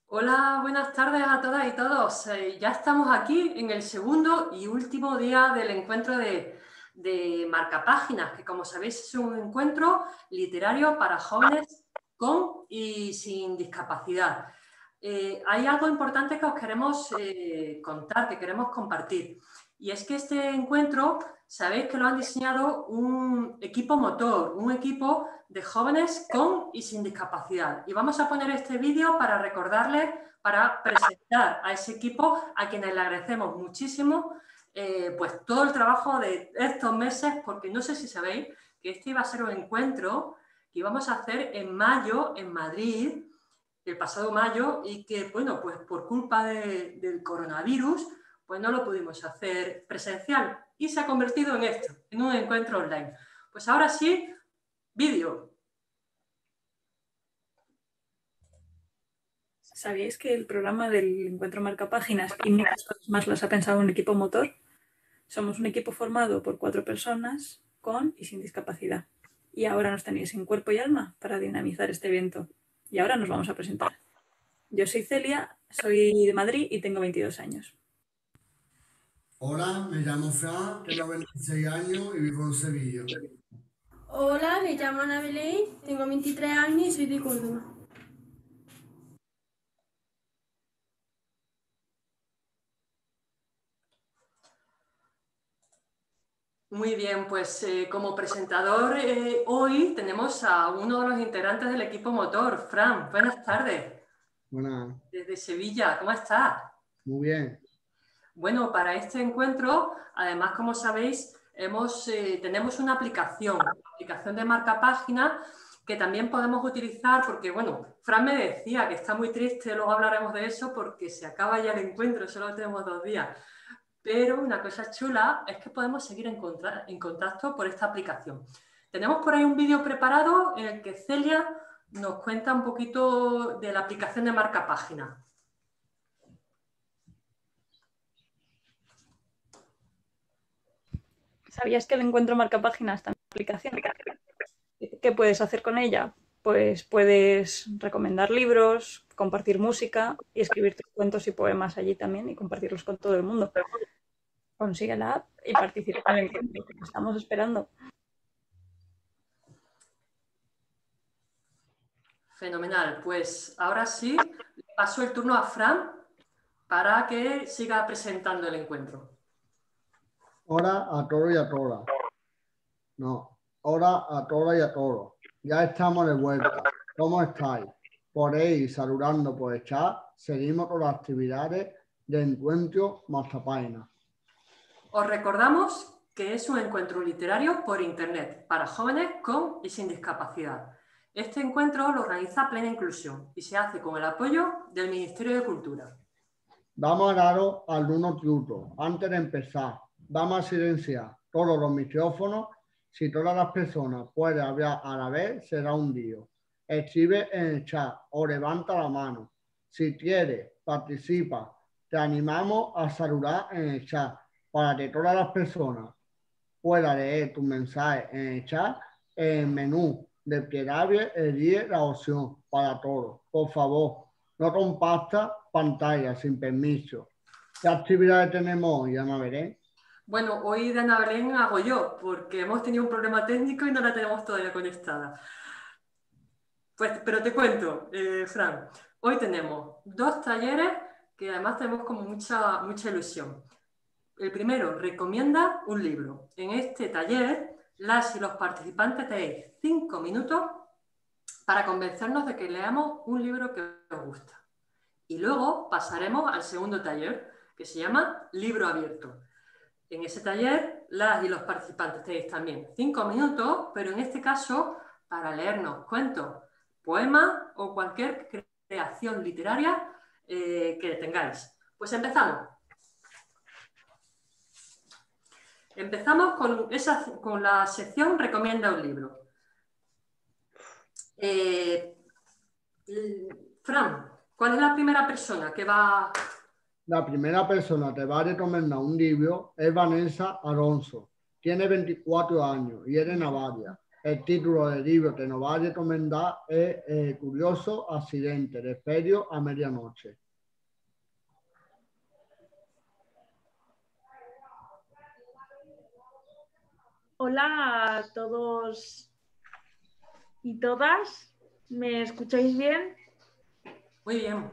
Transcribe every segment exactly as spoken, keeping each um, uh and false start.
Hola, buenas tardes a todas y todos. Eh, ya estamos aquí en el segundo y último día del encuentro de, de Marcapáginas, que como sabéis es un encuentro literario para jóvenes con y sin discapacidad. Eh, hay algo importante que os queremos eh, contar, que queremos compartir. Y es que este encuentro, sabéis que lo han diseñado un equipo motor, un equipo de jóvenes con y sin discapacidad. Y vamos a poner este vídeo para recordarles, para presentar a ese equipo, a quienes le agradecemos muchísimo eh, pues todo el trabajo de estos meses, porque no sé si sabéis que este iba a ser un encuentro que íbamos a hacer en mayo en Madrid, el pasado mayo, y que, bueno, pues por culpa de, del coronavirus, pues no lo pudimos hacer presencial y se ha convertido en esto, en un encuentro online. Pues ahora sí, vídeo. ¿Sabíais que el programa del Encuentro Marcapáginas y muchas cosas más las ha pensado un equipo motor? Somos un equipo formado por cuatro personas con y sin discapacidad. Y ahora nos tenéis en cuerpo y alma para dinamizar este evento. Y ahora nos vamos a presentar. Yo soy Celia, soy de Madrid y tengo veintidós años. Hola, me llamo Fran, tengo veintiséis años y vivo en Sevilla. Hola, me llamo Ana Belén, tengo veintitrés años y soy de Córdoba. Muy bien, pues eh, como presentador eh, hoy tenemos a uno de los integrantes del equipo motor, Fran. Buenas tardes, Buenas, desde Sevilla. ¿Cómo estás? muy bien. Bueno, para este encuentro, además, como sabéis, hemos, eh, tenemos una aplicación, una aplicación de marcapágina que también podemos utilizar porque, bueno, Fran me decía que está muy triste, luego hablaremos de eso porque se acaba ya el encuentro, solo tenemos dos días. Pero una cosa chula es que podemos seguir en, en contacto por esta aplicación. Tenemos por ahí un vídeo preparado en el que Celia nos cuenta un poquito de la aplicación de marcapágina. ¿Sabías que el Encuentro Marcapáginas está en la aplicación? ¿Qué puedes hacer con ella? Pues puedes recomendar libros, compartir música y escribir tus cuentos y poemas allí también y compartirlos con todo el mundo. Consigue la app y participa en el encuentro. Estamos esperando. Fenomenal. Pues ahora sí, paso el turno a Fran para que siga presentando el encuentro. Hola a todos y a todas. No, hola a todas y a todos. Ya estamos de vuelta. ¿Cómo estáis? Por ahí, saludando por el chat, seguimos con las actividades de encuentro Marcapáginas. Os recordamos que es un encuentro literario por internet para jóvenes con y sin discapacidad. Este encuentro lo organiza Plena Inclusión y se hace con el apoyo del Ministerio de Cultura. Vamos a daros algunos trucos. Antes de empezar, vamos a silenciar todos los micrófonos. Si todas las personas pueden hablar a la vez, será un lío. Escribe en el chat o levanta la mano. Si quieres, participa. Te animamos a saludar en el chat para que todas las personas puedan leer tu mensaje en el chat. En el menú de Piedrable elige la opción para todos. Por favor, no comparta pantalla sin permiso. ¿Qué actividades tenemos hoy, Ana Belén? Bueno, hoy de Ana Belén hago yo, porque hemos tenido un problema técnico y no la tenemos todavía conectada. Pues, pero te cuento, eh, Fran, hoy tenemos dos talleres que además tenemos como mucha, mucha ilusión. El primero, recomienda un libro. En este taller, las y los participantes tenéis cinco minutos para convencernos de que leamos un libro que os gusta. Y luego pasaremos al segundo taller, que se llama Libro Abierto. En ese taller, las y los participantes tenéis también cinco minutos, pero en este caso, para leernos cuentos, poemas o cualquier creación literaria eh, que tengáis. Pues empezamos. Empezamos con, esa, con la sección Recomienda un libro. Eh, Fran, ¿cuál es la primera persona que va? La primera persona que va a recomendar un libro es Vanessa Alonso. Tiene veinticuatro años y es de Navarra. El título del libro que nos va a recomendar es eh, Curioso accidente de Perio a medianoche. Hola a todos y todas. ¿Me escucháis bien? Muy bien.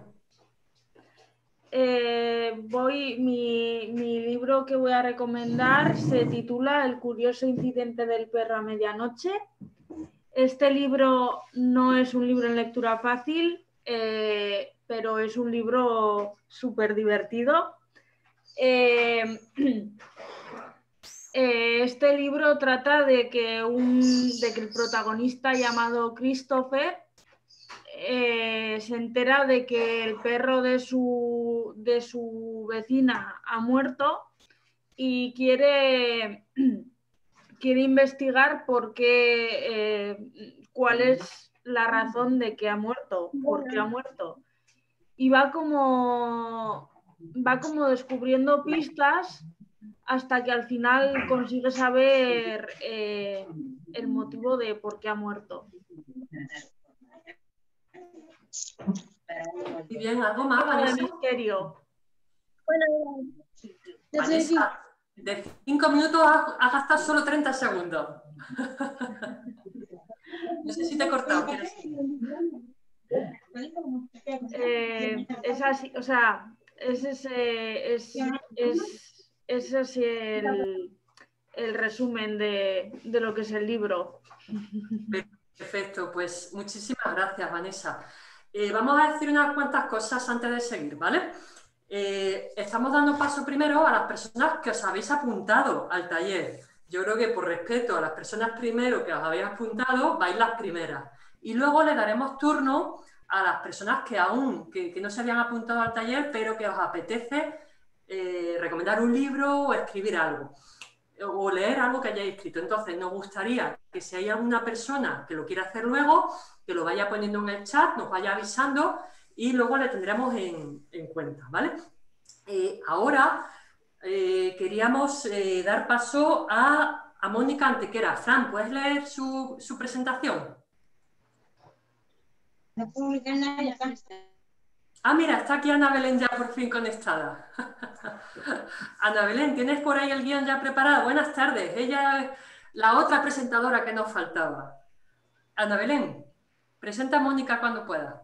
Eh, voy, mi, mi libro que voy a recomendar se titula El curioso incidente del perro a medianoche. Este libro no es un libro en lectura fácil, eh, pero es un libro súper divertido. Eh, eh, este libro trata de que, un, de que el protagonista llamado Christopher Eh, se entera de que el perro de su, de su vecina ha muerto y quiere, quiere investigar por qué, eh, cuál es la razón de que ha muerto, por qué ha muerto. Y va como, va como descubriendo pistas hasta que al final consigue saber eh, el motivo de por qué ha muerto. Muy bien, ¿algo más, Vanessa? De misterio. Bueno, Vanessa, de cinco minutos has, has gastado solo treinta segundos. No sé si te he cortado. ¿Quieres seguir? Eh, es así, o sea, ese es, eh, es, es, ese es el, el resumen de, de lo que es el libro. Perfecto, pues muchísimas gracias, Vanessa. Eh, vamos a decir unas cuantas cosas antes de seguir, ¿vale? Eh, estamos dando paso primero a las personas que os habéis apuntado al taller. Yo creo que por respeto a las personas primero que os habéis apuntado, vais las primeras. Y luego le daremos turno a las personas que aún, que, que no se habían apuntado al taller, pero que os apetece eh, recomendar un libro o escribir algo. O leer algo que hayáis escrito. Entonces, nos gustaría que si hay alguna persona que lo quiera hacer luego, que lo vaya poniendo en el chat, nos vaya avisando y luego le tendremos en, en cuenta, ¿vale? Eh, ahora eh, queríamos eh, dar paso a, a Mónica Antequera. Fran, ¿puedes leer su, su presentación? Ah, mira, está aquí Ana Belén ya por fin conectada. Ana Belén, ¿tienes por ahí el guión ya preparado? Buenas tardes. Ella es la otra presentadora que nos faltaba. Ana Belén, presenta a Mónica cuando pueda.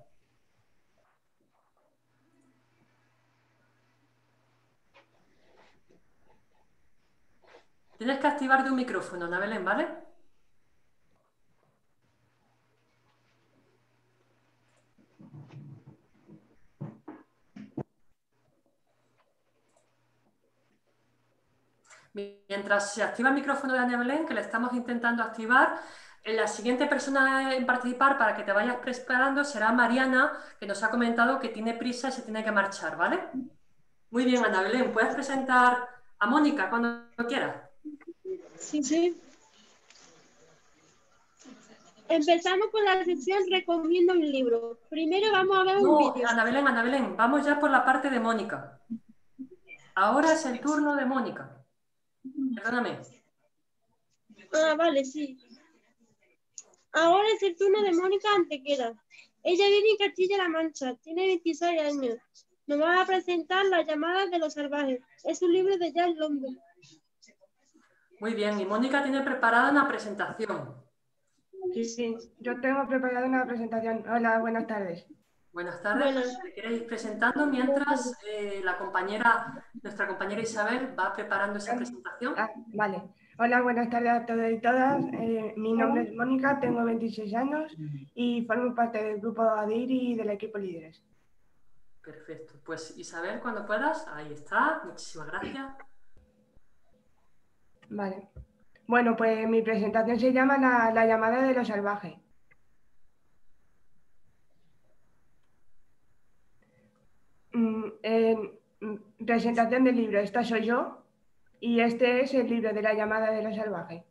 Tienes que activar tu micrófono, Ana Belén, ¿vale? Mientras se activa el micrófono de Ana Belén, que le estamos intentando activar, la siguiente persona en participar para que te vayas preparando será Mariana, que nos ha comentado que tiene prisa y se tiene que marchar, ¿vale? Muy bien, Ana Belén, ¿puedes presentar a Mónica cuando quieras? Sí, sí. Empezamos con la sección Recomiendo un libro. Primero vamos a ver un No, vídeo. Ana Belén, Ana Belén, vamos ya por la parte de Mónica. Ahora es el turno de Mónica. Perdóname. Ah, vale, sí. Ahora es el turno de Mónica Antequera. Ella vive en Castilla-La Mancha, tiene veintiséis años. Nos va a presentar Las llamadas de los salvajes. Es un libro de Jack London. Muy bien, y Mónica tiene preparada una presentación. Sí, sí, yo tengo preparada una presentación. Hola, buenas tardes. Buenas tardes, Buenas. pues, si te quieres ir presentando mientras eh, la compañera, nuestra compañera Isabel va preparando esa presentación. Ah, vale. Hola, buenas tardes a todos y todas. Eh, mi nombre es Mónica, tengo veintiséis años y formo parte del grupo ADIR y del equipo Líderes. Perfecto, pues Isabel, cuando puedas, ahí está, muchísimas gracias. Vale. Bueno, pues mi presentación se llama La, la llamada de los salvajes. Mm, eh, mm, presentación del libro. Esta soy yo y este es el libro de La llamada de los salvajes.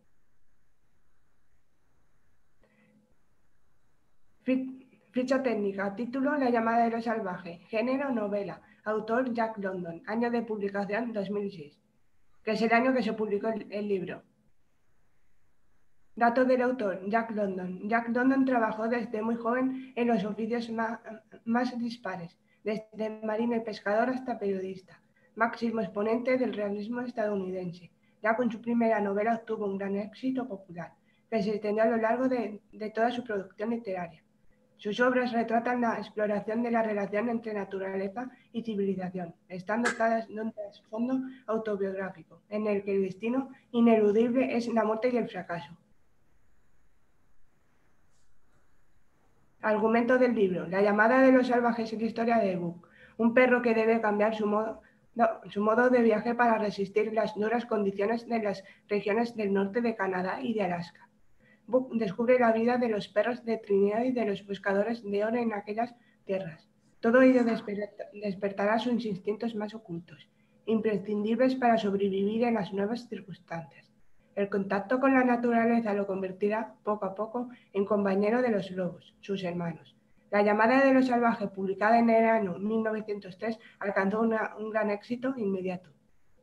Ficha técnica, título La llamada de los salvajes, género novela, autor Jack London, año de publicación dos mil seis, que es el año que se publicó el, el libro. Dato del autor, Jack London. Jack London trabajó desde muy joven en los oficios más, más dispares, desde marino y pescador hasta periodista, máximo exponente del realismo estadounidense. Ya con su primera novela obtuvo un gran éxito popular, que se extendió a lo largo de, de toda su producción literaria. Sus obras retratan la exploración de la relación entre naturaleza y civilización, están dotadas de un trasfondo autobiográfico, en el que el destino ineludible es la muerte y el fracaso. Argumento del libro. La llamada de los salvajes es la historia de Buck, un perro que debe cambiar su modo, no, su modo de viaje para resistir las duras condiciones de las regiones del norte de Canadá y de Alaska. Buck descubre la vida de los perros de Trinidad y de los buscadores de oro en aquellas tierras. Todo ello desperta, despertará sus instintos más ocultos, imprescindibles para sobrevivir en las nuevas circunstancias. El contacto con la naturaleza lo convertirá poco a poco en compañero de los lobos, sus hermanos. La llamada de los salvajes, publicada en el año mil novecientos tres, alcanzó una, un gran éxito inmediato.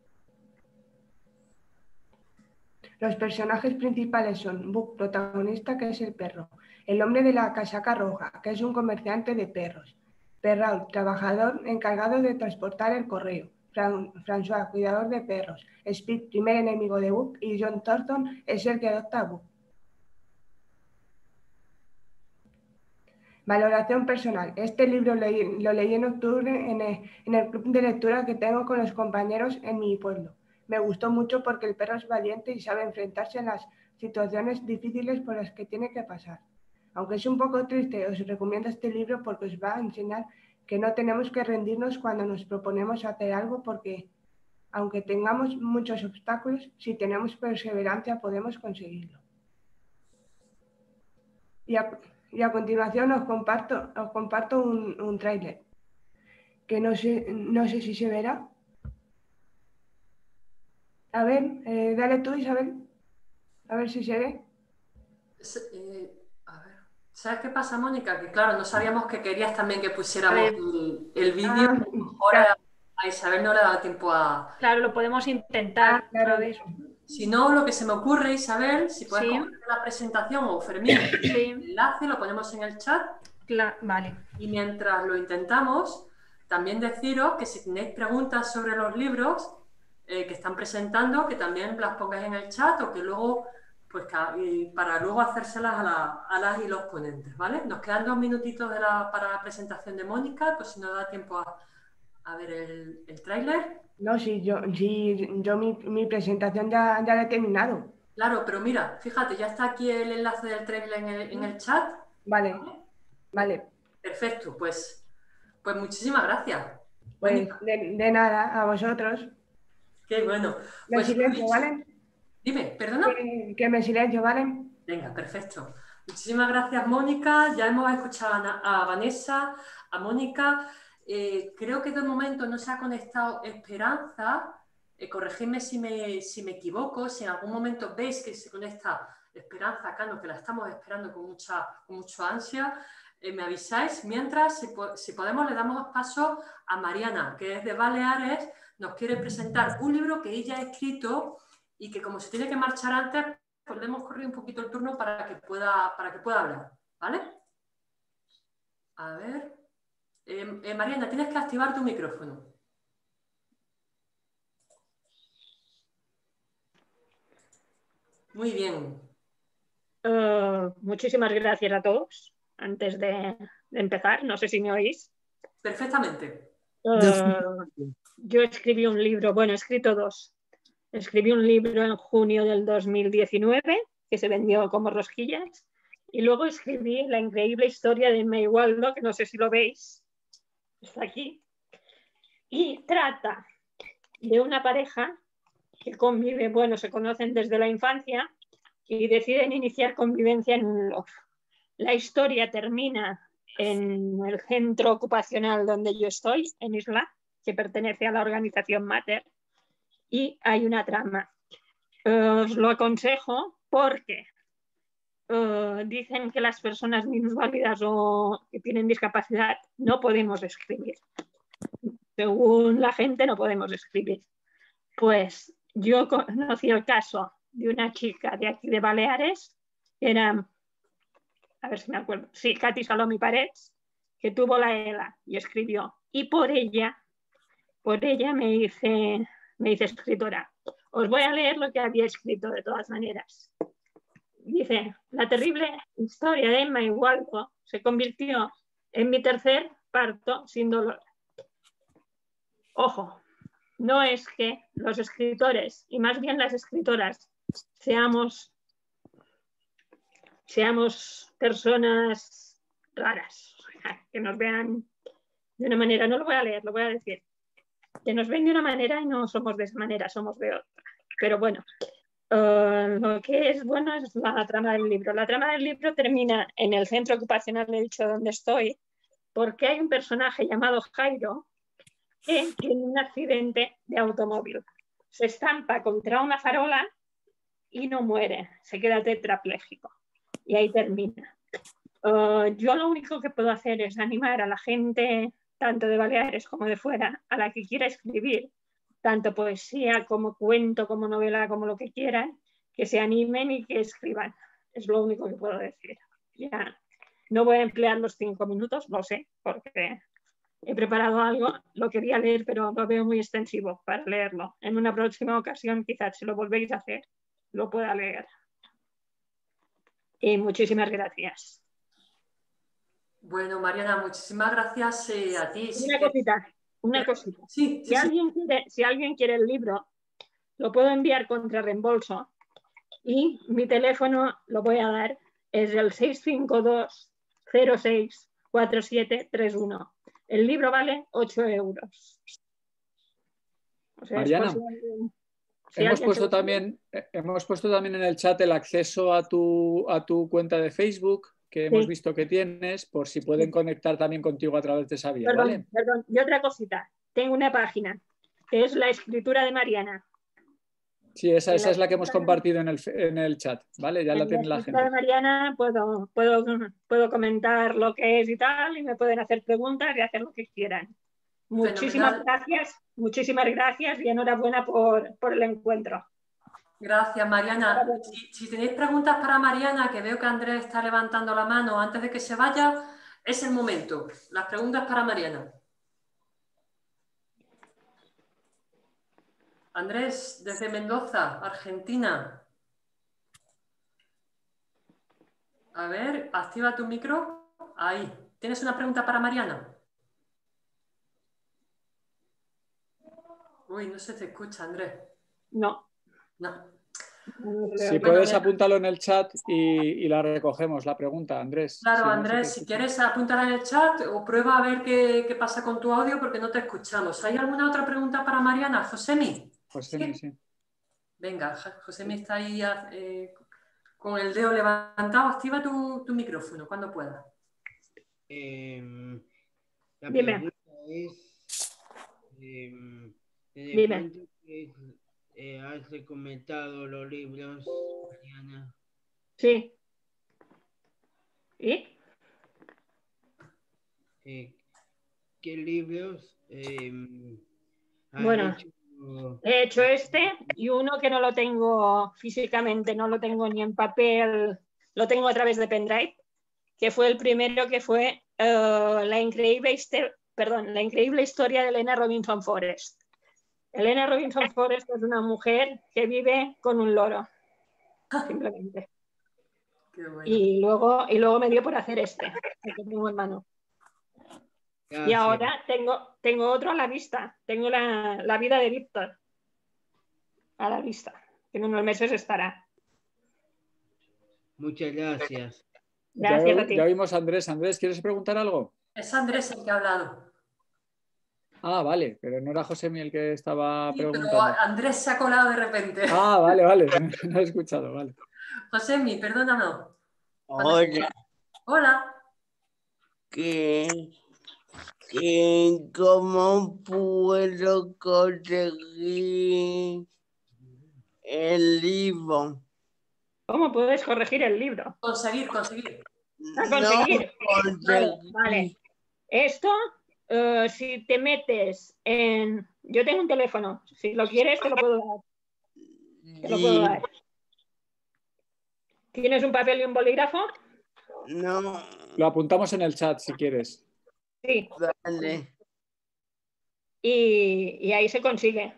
Los personajes principales son Buck, protagonista, que es el perro; el hombre de la casaca roja, que es un comerciante de perros; Perrault, trabajador encargado de transportar el correo; Fran François, cuidador de perros; Speed, primer enemigo de Buck; y John Thornton es el que adopta a Buck. Valoración personal. Este libro leí, lo leí en octubre en el, en el club de lectura que tengo con los compañeros en mi pueblo. Me gustó mucho porque el perro es valiente y sabe enfrentarse a las situaciones difíciles por las que tiene que pasar. Aunque es un poco triste, os recomiendo este libro porque os va a enseñar que no tenemos que rendirnos cuando nos proponemos hacer algo, porque aunque tengamos muchos obstáculos, si tenemos perseverancia podemos conseguirlo. Y a, y a continuación os comparto, os comparto un, un tráiler que no sé, no sé si se verá. A ver, eh, dale tú, Isabel. A ver si se ve. Eh, a ver. ¿Sabes qué pasa, Mónica? Que claro, no sabíamos que querías también que pusiéramos el, el vídeo. Ah, Ahora claro. a Isabel no le da tiempo a... Claro, lo podemos intentar. Ah, claro, A ver. eso. Si no, lo que se me ocurre, Isabel, si puedes Sí. coger la presentación, o Fermín, Sí. el enlace lo ponemos en el chat. Cla- vale. Y mientras lo intentamos, también deciros que si tenéis preguntas sobre los libros eh, que están presentando, que también las pongáis en el chat, o que luego, pues para luego hacérselas a, la, a las y los ponentes, ¿vale? Nos quedan dos minutitos de la, para la presentación de Mónica, pues si nos da tiempo a, a ver el, el tráiler. No, sí, yo, sí, yo mi, mi presentación ya, ya la he terminado. Claro, pero mira, fíjate, ya está aquí el enlace del tráiler en el, en el chat. Vale, vale. Perfecto, pues, pues muchísimas gracias. Pues de, de nada, a vosotros. Qué bueno. Me Pues, silencio, ¿vale? Dime, ¿perdona? Que, que me silencio, ¿vale? Venga, perfecto. Muchísimas gracias, Mónica. Ya hemos escuchado a, a Vanessa, a Mónica. Eh, creo que de momento no se ha conectado Esperanza. Eh, corregidme si me, si me equivoco. Si en algún momento veis que se conecta Esperanza Cano, que la estamos esperando con mucha, con mucha ansia, eh, me avisáis. Mientras, si, si podemos, le damos paso a Mariana, que es de Baleares. Nos quiere presentar un libro que ella ha escrito y que, como se tiene que marchar antes, pues le hemos corrido un poquito el turno para que pueda, para que pueda hablar, ¿vale? A ver. Eh, eh, Mariana, tienes que activar tu micrófono. Muy bien. Uh, muchísimas gracias a todos. Antes de, de empezar, no sé si me oís. Perfectamente. Uh, yo escribí un libro, bueno, he escrito dos. Escribí un libro en junio del dos mil diecinueve que se vendió como rosquillas, y luego escribí La increíble historia de May Waldo, que no sé si lo veis, está aquí, y trata de una pareja que convive, bueno, se conocen desde la infancia y deciden iniciar convivencia en un loft. La historia termina en el centro ocupacional donde yo estoy, en Isla, que pertenece a la organización Mater, y hay una trama. Os lo aconsejo porque uh, dicen que las personas minusválidas o que tienen discapacidad no podemos escribir. Según la gente no podemos escribir. Pues yo conocí el caso de una chica de aquí de Baleares Era, a ver si me acuerdo, sí, Katy Salomi Parets, que tuvo la ELA y escribió, y por ella, por ella me hice, me hice escritora. Os voy a leer lo que había escrito de todas maneras. Dice, la terrible historia de Emma y Waldo se convirtió en mi tercer parto sin dolor. Ojo, no es que los escritores, y más bien las escritoras, seamos, seamos personas raras, que nos vean de una manera, no lo voy a leer, lo voy a decir, que nos ven de una manera y no somos de esa manera, somos de otra. Pero bueno, uh, lo que es bueno es la trama del libro. La trama del libro termina en el centro ocupacional de dicho donde estoy, porque hay un personaje llamado Jairo que tiene un accidente de automóvil. Se estampa contra una farola y no muere, se queda tetrapléjico. Y ahí termina. Uh, yo lo único que puedo hacer es animar a la gente, tanto de Baleares como de fuera, a la que quiera escribir, tanto poesía como cuento, como novela, como lo que quieran, que se animen y que escriban. Es lo único que puedo decir. Ya no voy a emplear los cinco minutos, lo sé, porque he preparado algo, lo quería leer, pero lo veo muy extensivo para leerlo. En una próxima ocasión, quizás si lo volvéis a hacer, lo pueda leer. Y muchísimas gracias. Bueno, Mariana, muchísimas gracias eh, a ti. Una cosita, una cosita. Sí, sí, si, sí. Alguien quiere, si alguien quiere el libro, lo puedo enviar contra reembolso y mi teléfono, lo voy a dar, es el seis cinco dos cero seis cuatro siete tres uno. El libro vale ocho euros. O sea, Mariana, es por si alguien, si hemos, alguien puesto se... también, hemos puesto también en el chat el acceso a tu, a tu cuenta de Facebook, que hemos Sí. visto que tienes, por si pueden conectar también contigo a través de esa vía, Perdón, ¿vale? perdón. Y otra cosita, tengo una página, que es La Escritura de Mariana. Sí, esa, En esa la es la que hemos escritura- compartido en el, en el chat, ¿vale? Ya En la la tiene la escritura de gente. Mariana puedo, puedo, puedo comentar lo que es y tal, y me pueden hacer preguntas y hacer lo que quieran. Muchísimas Fenomenal. gracias, muchísimas gracias y enhorabuena por, por el encuentro. Gracias, Mariana. Si, si tenéis preguntas para Mariana, que veo que Andrés está levantando la mano antes de que se vaya, es el momento. Las preguntas para Mariana. Andrés, desde Mendoza, Argentina. A ver, activa tu micro. Ahí. ¿Tienes una pregunta para Mariana? Uy, no se te escucha, Andrés. No. No. Si Bueno, puedes, ya- apúntalo en el chat y, y la recogemos, la pregunta, Andrés. Claro, Si no se te Andrés, si escucha. quieres apuntar en el chat o prueba a ver qué, qué pasa con tu audio porque no te escuchamos. ¿Hay alguna otra pregunta para Mariana? Josemi. José, ¿Sí? sí. Venga, Ja- Josemi está ahí eh, con el dedo levantado. Activa tu, tu micrófono cuando puedas. Eh, la Dime. pregunta es, eh, ¿desde Dime. cuánto que, eh, has recomendado los libros, Mariana? Sí. ¿Y? Eh, ¿Qué libros eh, has Bueno, hecho? he hecho este y uno que no lo tengo físicamente, no lo tengo ni en papel, lo tengo a través de pendrive, que fue el primero que fue uh, la, increíble hister- perdón, la increíble historia de Elena Robinson Forrest. Elena Robinson Forrest es una mujer que vive con un loro, simplemente. Qué bueno. Y luego, y luego me dio por hacer este, el que tengo en mano. Gracias. Y ahora tengo, tengo otro a la vista. Tengo la, la vida de Víctor a la vista. Que en unos meses estará. Muchas gracias. Ya, Gracias a ti. ya oímos a Andrés. Andrés, ¿quieres preguntar algo? Es Andrés el que ha hablado. Ah, vale, pero no era José el que estaba Sí, pero preguntando. Andrés se ha colado de repente. Ah, vale, vale, no, no he escuchado, vale. Josemi, perdóname. Hola, Hola. que, que cómo puedo conseguir el libro. ¿Cómo puedes corregir el libro? Conseguir, conseguir. A conseguir. No Vale, conseguí. vale. Esto, uh, si te metes en... Yo tengo un teléfono. Si lo quieres, te lo puedo dar. Te lo puedo dar. ¿Tienes un papel y un bolígrafo? No. Lo apuntamos en el chat si quieres. Sí. Vale. Y, y ahí se consigue.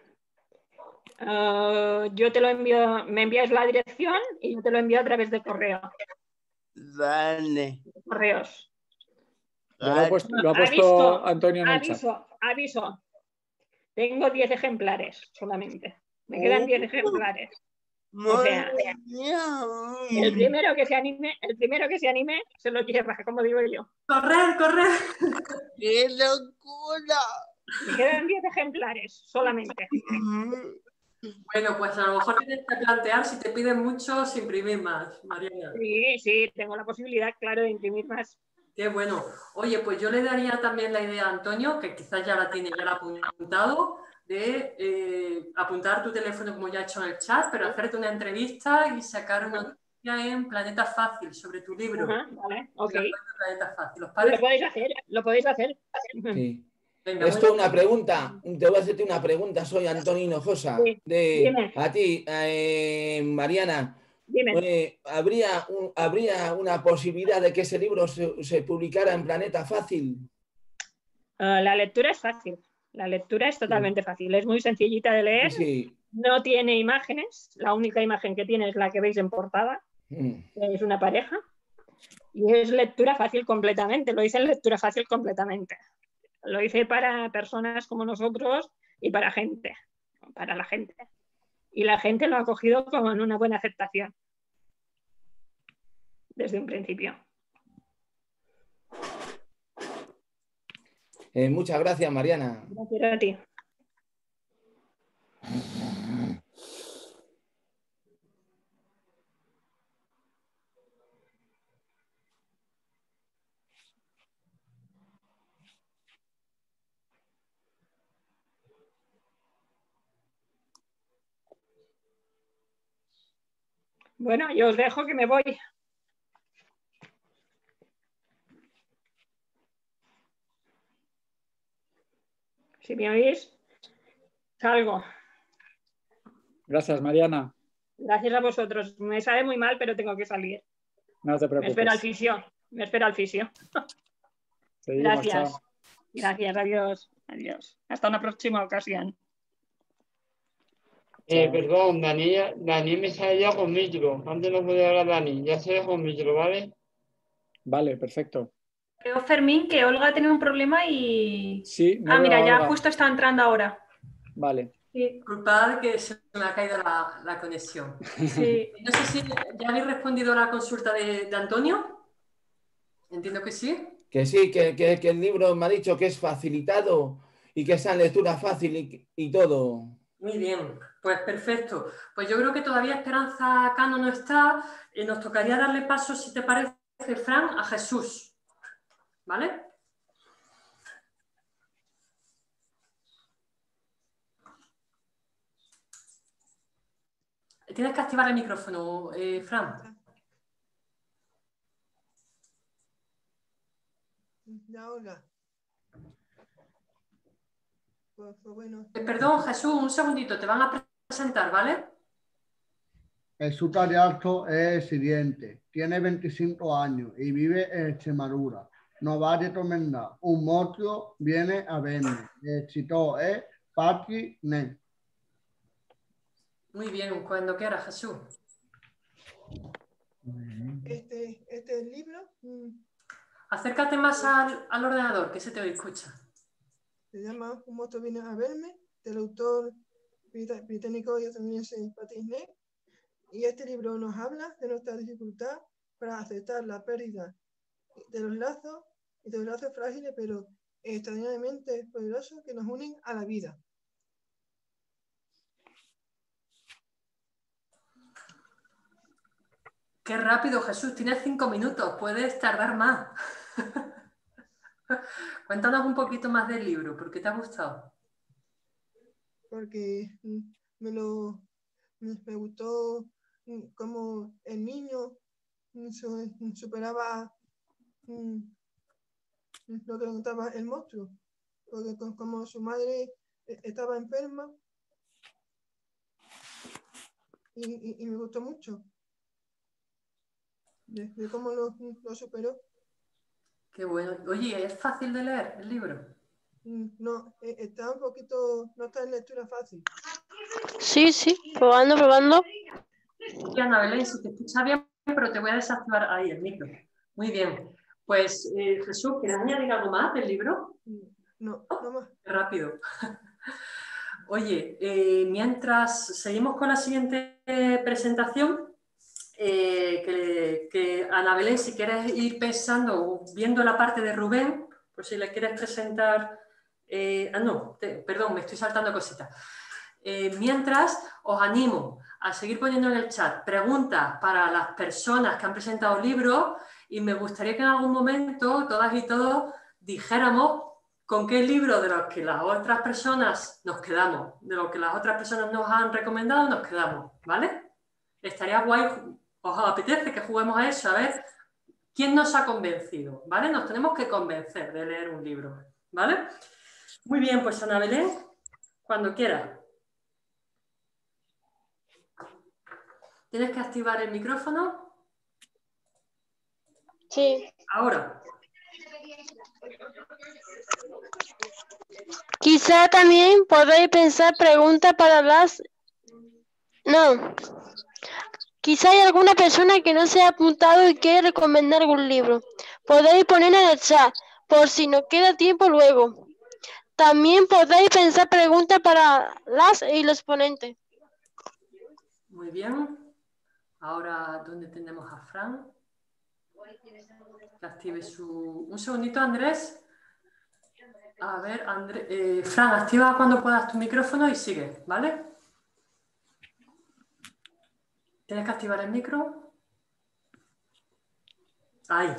Uh, yo te lo envío, me envías la dirección y yo te lo envío a través de correo. Vale. Correos. Ya lo ha puesto, lo ha puesto aviso, Antonio en el aviso, chat. aviso. Tengo diez ejemplares solamente. Me quedan diez ejemplares. O sea, el primero que se anime, el primero que se anime se lo lleva, como digo yo. Correr, correr. ¡Qué locura! Me quedan diez ejemplares solamente. Bueno, pues a lo mejor tienes que plantear si te piden muchos, imprimir más, Mariana. Sí, sí, tengo la posibilidad, claro, de imprimir más. Qué bueno. Oye, pues yo le daría también la idea a Antonio, que quizás ya la tiene ya la apuntado, de eh, apuntar tu teléfono como ya he hecho en el chat, pero hacerte una entrevista y sacar una noticia en Planeta Fácil sobre tu libro. Ajá, vale, ok. Planeta Fácil. ¿Os Lo parece? podéis hacer, lo podéis hacer. Sí. Venga, Esto bueno. una pregunta, te voy a hacerte una pregunta, soy Antonio Hinojosa, Sí, de dime. a ti, eh, Mariana. Dime. Eh, ¿habría, un- ¿Habría una posibilidad de que ese libro se, se publicara en Planeta Fácil? Uh, la lectura es fácil. La lectura es totalmente fácil. Es muy sencillita de leer. Sí. No tiene imágenes. La única imagen que tiene es la que veis en portada. Mm. Es una pareja. Y es lectura fácil completamente. Lo hice en lectura fácil completamente. Lo hice para personas como nosotros y para gente. Para la gente. Y la gente lo ha cogido con una buena aceptación. Desde un principio. Eh, muchas gracias, Mariana. Gracias a ti. Bueno, yo os dejo que me voy. Si me oís, salgo. Gracias, Mariana. Gracias a vosotros. Me sabe muy mal, pero tengo que salir. No te Me preocupes. espera el fisio. Me espera el fisio. Seguimos, Gracias. chao. Gracias, adiós. Adiós. Hasta una próxima ocasión. Eh, perdón, Dani, Dani me sale ya con micro. Antes no podía hablar Dani, ya se con micro, ¿vale? Vale, perfecto. Creo, Fermín, que Olga ha tenido un problema y... Sí, no ah, veo mira, a ya Olga. justo está entrando ahora. Vale. Sí. Disculpad que se me ha caído la, la conexión. Sí. No sé si ya habéis respondido a la consulta de, de Antonio. Entiendo que sí. Que sí, que, que, que el libro me ha dicho que es facilitado y que está en lectura fácil y, y todo. Muy bien, pues perfecto. Pues yo creo que todavía Esperanza Cano no está. Eh, nos tocaría darle paso, si te parece, Fran, a Jesús. ¿Vale? Tienes que activar el micrófono, eh, Fran. Ya, Olga. Pues, pues bueno. Eh, perdón, Jesús, un segundito, te van a presentar, ¿vale? El su Alto es el siguiente. Tiene veinticinco años y vive en Extremadura. No va a recomendar. Un monstruo viene a verme. El éxito es Patti Ne. Muy bien, cuando quieras, Jesús. Este, este libro mm, Acércate más al, al ordenador, que se te escucha. se llama Un monstruo viene a verme, del autor brita- británico y estadounidense Patti Ne. Y este libro nos habla de nuestra dificultad para aceptar la pérdida de los lazos y de los lazos frágiles, pero extraordinariamente poderosos que nos unen a la vida. Qué rápido, Jesús, tienes cinco minutos, puedes tardar más. Cuéntanos un poquito más del libro, ¿por qué te ha gustado? Porque mm, me lo me, me gustó mm, cómo el niño mm, su- mm, superaba mm, lo que le contaba el monstruo, porque co- como su madre eh, estaba enferma y, y- y me gustó mucho. de, de cómo lo, lo superó. Qué bueno. Oye, ¿es fácil de leer el libro? No, está un poquito, no está en lectura fácil. Sí, sí, probando, probando. Sí, Ana Belén, si te escucha bien, pero te voy a desactivar ahí el micro. Muy bien. Pues, eh, Jesús, ¿quieres añadir algo más del libro? No, no más. Qué rápido. Oye, eh, mientras seguimos con la siguiente presentación, eh, que, que Ana Belén, si quieres ir pensando, viendo la parte de Rubén, por si le quieres presentar... Eh, ah, no, te, perdón, me estoy saltando cositas. Eh, mientras, os animo a seguir poniendo en el chat preguntas para las personas que han presentado libros y me gustaría que en algún momento, todas y todos, dijéramos con qué libro de los que las otras personas nos quedamos, de lo que las otras personas nos han recomendado, nos quedamos, ¿vale? Estaría guay, os apetece que juguemos a eso, a ver quién nos ha convencido, ¿vale? Nos tenemos que convencer de leer un libro, ¿vale? Muy bien, pues Ana Belén, cuando quieras. ¿Tienes que activar el micrófono? Sí. Ahora. Quizá también podéis pensar preguntas para las... No. Quizá hay alguna persona que no se ha apuntado y quiere recomendar algún libro. Podéis poner en el chat, por si nos queda tiempo luego. También podéis pensar preguntas para las y los ponentes. Muy bien. Ahora, ¿dónde tenemos a Fran? Que active su... Un segundito, Andrés. A ver, Andrés... Eh, Fran, activa cuando puedas tu micrófono y sigue, ¿vale? ¿Tienes que activar el micro? Ahí.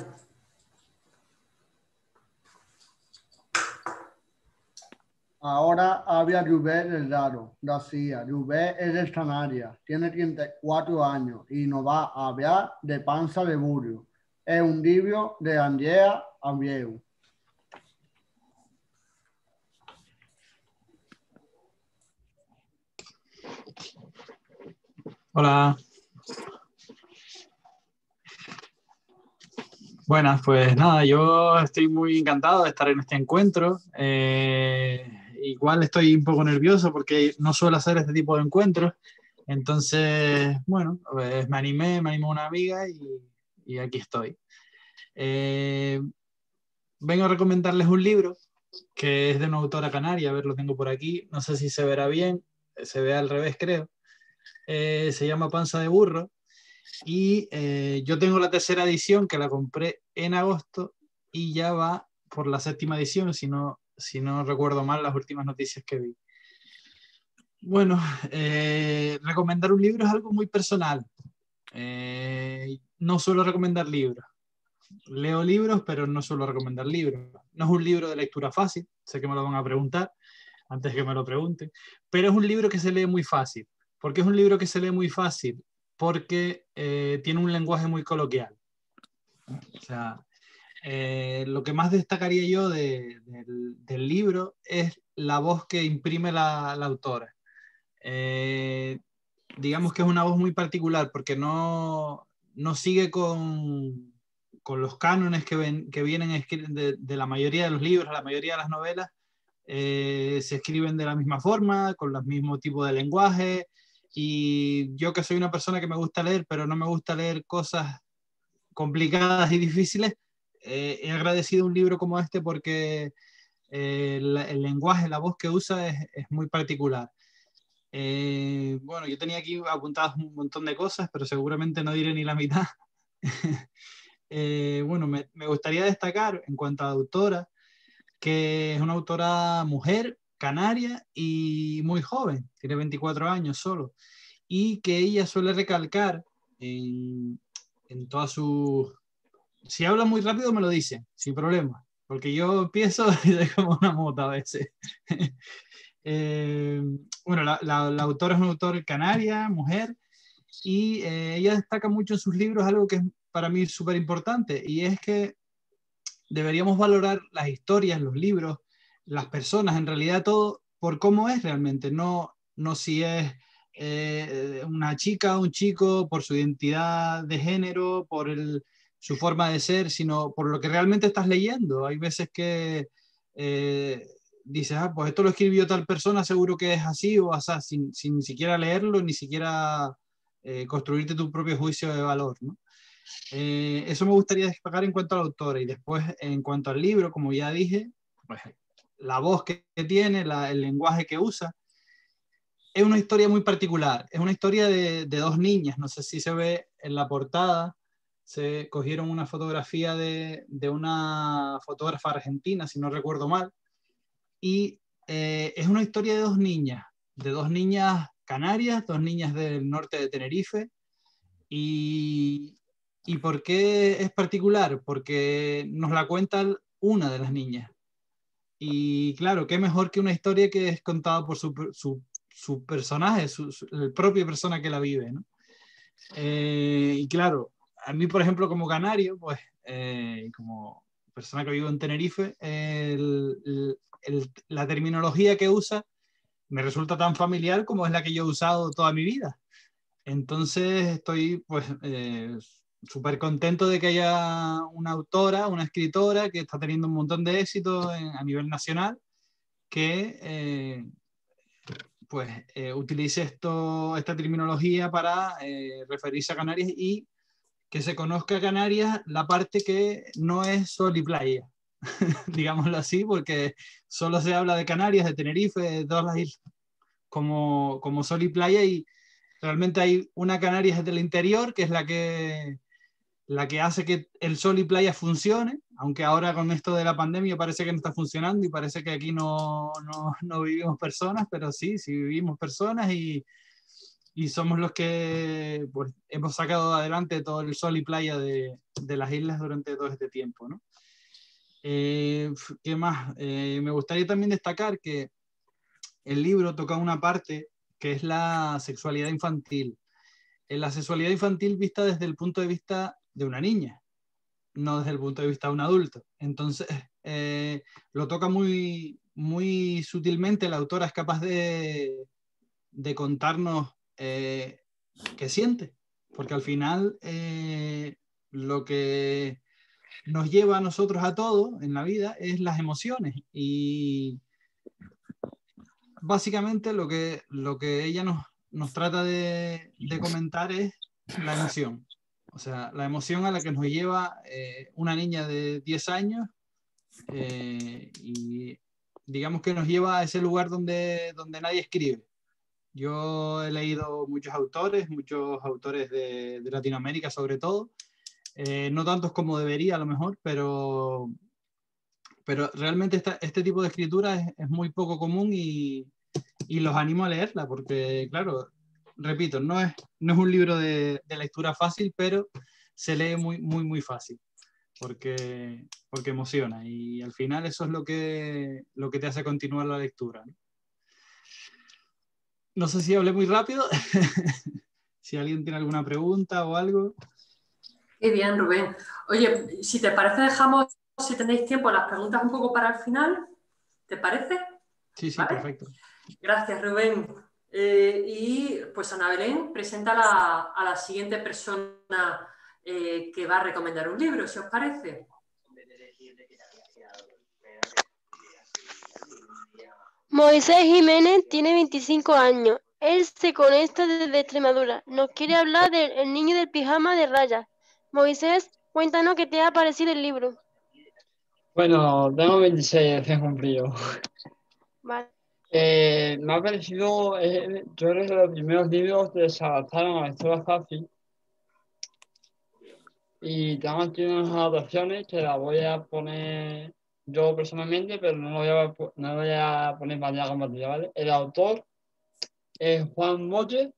Ahora habla Rubén Delgado García. Rubén es de Canarias, tiene treinta y cuatro años y nos va a hablar de Panza de Burro. Es un libro de Andrea Abreu. Hola. Buenas, pues nada, yo estoy muy encantado de estar en este encuentro. Eh, igual estoy un poco nervioso porque no suelo hacer este tipo de encuentros. Entonces, bueno, pues me animé, me animó una amiga y, y aquí estoy. Eh, vengo a recomendarles un libro que es de una autora canaria, a ver, lo tengo por aquí, no sé si se verá bien, se ve al revés creo. Eh, se llama Panza de Burro. Y eh, yo tengo la tercera edición que la compré en agosto y ya va por la séptima edición, si no, si no recuerdo mal las últimas noticias que vi. Bueno, eh, recomendar un libro es algo muy personal. Eh, no suelo recomendar libros. Leo libros, pero no suelo recomendar libros. No es un libro de lectura fácil, sé que me lo van a preguntar antes que me lo pregunten, pero es un libro que se lee muy fácil. ¿Por qué es un libro que se lee muy fácil? Porque eh, tiene un lenguaje muy coloquial. O sea, eh, lo que más destacaría yo de, de, del libro es la voz que imprime la, la autora. Eh, digamos que es una voz muy particular porque no, no sigue con, con los cánones que, ven, que vienen de, de la mayoría de los libros, la mayoría de las novelas, eh, se escriben de la misma forma, con los mismos tipos de lenguaje. Y yo que soy una persona que me gusta leer, pero no me gusta leer cosas complicadas y difíciles, eh, he agradecido un libro como este porque eh, el, el lenguaje, la voz que usa es, es muy particular. Eh, bueno, yo tenía aquí apuntadas un montón de cosas, pero seguramente no diré ni la mitad. eh, bueno, me, me gustaría destacar en cuanto a autora, que es una autora mujer, canaria y muy joven, tiene veinticuatro años solo, y que ella suele recalcar en, en todas sus... Si habla muy rápido me lo dice, sin problema, porque yo empiezo y doy como una mota a veces. eh, bueno, la, la, la autora es una autora canaria, mujer, y eh, ella destaca mucho en sus libros algo que es para mí súper importante, y es que deberíamos valorar las historias, los libros, las personas, en realidad todo por cómo es realmente, no, no si es eh, una chica, un chico, por su identidad de género, por el, su forma de ser, sino por lo que realmente estás leyendo. Hay veces que eh, dices, ah, pues esto lo escribió tal persona, seguro que es así o así, sin, sin ni siquiera leerlo, ni siquiera eh, construirte tu propio juicio de valor, ¿no? Eh, eso me gustaría destacar en cuanto al autor. Y después, en cuanto al libro, como ya dije, pues, la voz que, que tiene, la, el lenguaje que usa, es una historia muy particular. Es una historia de, de dos niñas. No sé si se ve en la portada. Se cogieron una fotografía de, de una fotógrafa argentina, si no recuerdo mal. Y eh, es una historia de dos niñas, de dos niñas canarias, dos niñas del norte de Tenerife. Y, ¿y por qué es particular? Porque nos la cuenta una de las niñas. Y claro, qué mejor que una historia que es contada por su, su, su personaje, su, su, el propio persona que la vive, ¿no? Eh, y claro, a mí, por ejemplo, como canario, pues, eh, como persona que vivo en Tenerife, el, el, el, la terminología que usa me resulta tan familiar como es la que yo he usado toda mi vida. Entonces estoy pues eh, súper contento de que haya una autora, una escritora que está teniendo un montón de éxito en, a nivel nacional, que eh, pues eh, utilice esto, esta terminología para eh, referirse a Canarias y que se conozca a Canarias la parte que no es sol y playa, digámoslo así, porque solo se habla de Canarias, de Tenerife, de todas las islas como, como sol y playa, y realmente hay una Canarias del interior que es la que, la que hace que el sol y playa funcione, aunque ahora con esto de la pandemia parece que no está funcionando y parece que aquí no, no, no vivimos personas, pero sí, sí vivimos personas y, y somos los que pues, hemos sacado adelante todo el sol y playa de, de las islas durante todo este tiempo, ¿no? Eh, ¿Qué más? Eh, me gustaría también destacar que el libro toca una parte que es la sexualidad infantil. La sexualidad infantil vista desde el punto de vista de una niña, no desde el punto de vista de un adulto. Entonces, eh, lo toca muy, muy sutilmente. La autora es capaz de, de contarnos eh, qué siente, porque al final eh, lo que nos lleva a nosotros a todo en la vida es las emociones, y básicamente lo que, lo que ella nos, nos trata de, de comentar es la emoción. O sea, la emoción a la que nos lleva eh, una niña de diez años eh, y digamos que nos lleva a ese lugar donde, donde nadie escribe. Yo he leído muchos autores, muchos autores de, de Latinoamérica sobre todo, eh, no tantos como debería a lo mejor, pero, pero realmente esta, este tipo de escritura es, es muy poco común y, y los animo a leerla porque, claro, repito, no es, no es un libro de, de lectura fácil, pero se lee muy, muy, muy fácil porque, porque emociona y al final eso es lo que, lo que te hace continuar la lectura, ¿no? No sé si hablé muy rápido, si alguien tiene alguna pregunta o algo. Qué bien, Rubén. Oye, si te parece, dejamos, si tenéis tiempo, las preguntas un poco para el final. ¿Te parece? Sí, sí, ¿vale? Perfecto. Gracias, Rubén. Eh, y pues Ana Belén presenta a la, a la siguiente persona eh, que va a recomendar un libro, si os parece. Moisés Jiménez tiene veinticinco años. Él se conecta desde Extremadura. Nos quiere hablar del El niño del pijama de rayas. Moisés, cuéntanos qué te ha parecido el libro. Bueno, tengo veintiséis recién cumplido. Vale. Eh, me ha parecido, eh, yo creo que los primeros libros que se adaptaron a la historia fácil y además tiene unas adaptaciones que las voy a poner yo personalmente, pero no lo voy a, no lo voy a poner mañana compartida, ¿vale? El autor es Juan Moche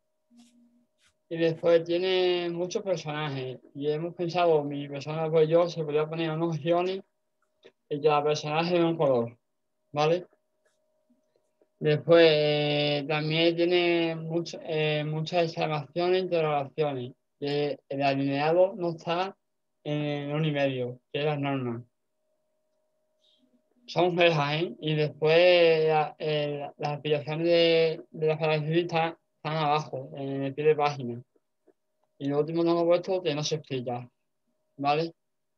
y después tiene muchos personajes y hemos pensado, mi persona pues yo, se podría poner unos guiones y cada personaje de un color, ¿vale? Después eh, también tiene mucho, eh, muchas exclamaciones e interrogaciones. Que el alineado no está en un y medio, que es la norma. Son rejas, ¿eh? Y después la, eh, las aplicaciones de, de las palabras están, están abajo, en el pie de página. Y lo último tengo puesto que no se explica, ¿vale?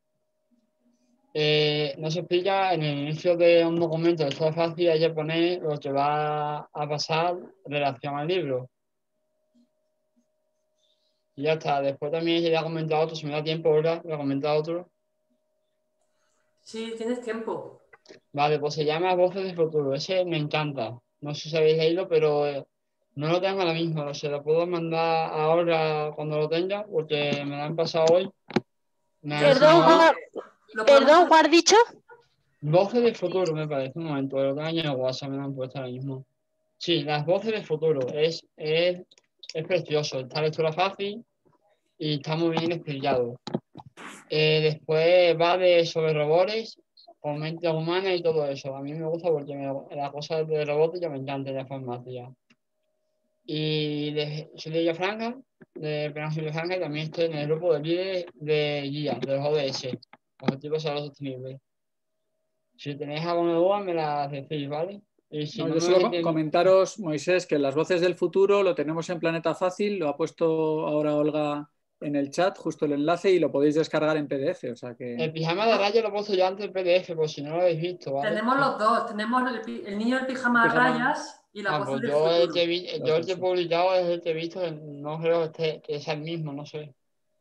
Eh, no se explica en el inicio de un documento, esto es fácil, hay que poner lo que va a pasar en relación al libro. Y ya está. Después también quería comentar otro, si me da tiempo ahora, voy a comentar otro. Sí, tienes tiempo. Vale, pues se llama Voces del Futuro. Ese me encanta. No sé si habéis leído, pero eh, no lo tengo ahora mismo. Se lo puedo mandar ahora cuando lo tenga, porque me lo han pasado hoy. Me han Perdón, enseñado Juan, perdón, Juan, ¿has dicho? Voces del Futuro, me parece. Un momento, lo tengo en el WhatsApp, me lo han puesto ahora mismo. Sí, Las Voces del Futuro. Es, es, es precioso. Está lectura fácil y está muy bien explicado. Eh, después va de sobre robots, con mente humana y todo eso. A mí me gusta porque me, la cosa de robótica me encanta, la farmacia. Y de Silvia Franca, de Pena Silvia Franca, también estoy en el grupo de líderes de guía, de los O D S, Objetivos de Desarrollo Sostenible. Si tenéis alguna duda, me la decís, ¿vale? Y si No, no yo me solo entiendo- comentaros, Moisés, que Las Voces del Futuro lo tenemos en Planeta Fácil, lo ha puesto ahora Olga en el chat, justo el enlace, y lo podéis descargar en P D F. O sea que... El pijama de rayas lo he puesto yo antes en P D F, por si no lo habéis visto, ¿vale? Tenemos los dos, tenemos el, pi- el niño del pijama a Pijama. rayas y la Ah, voz pues del yo el futuro. que, vi, yo el que he publicado es el que he visto, que no creo que, esté, que sea el mismo, no sé.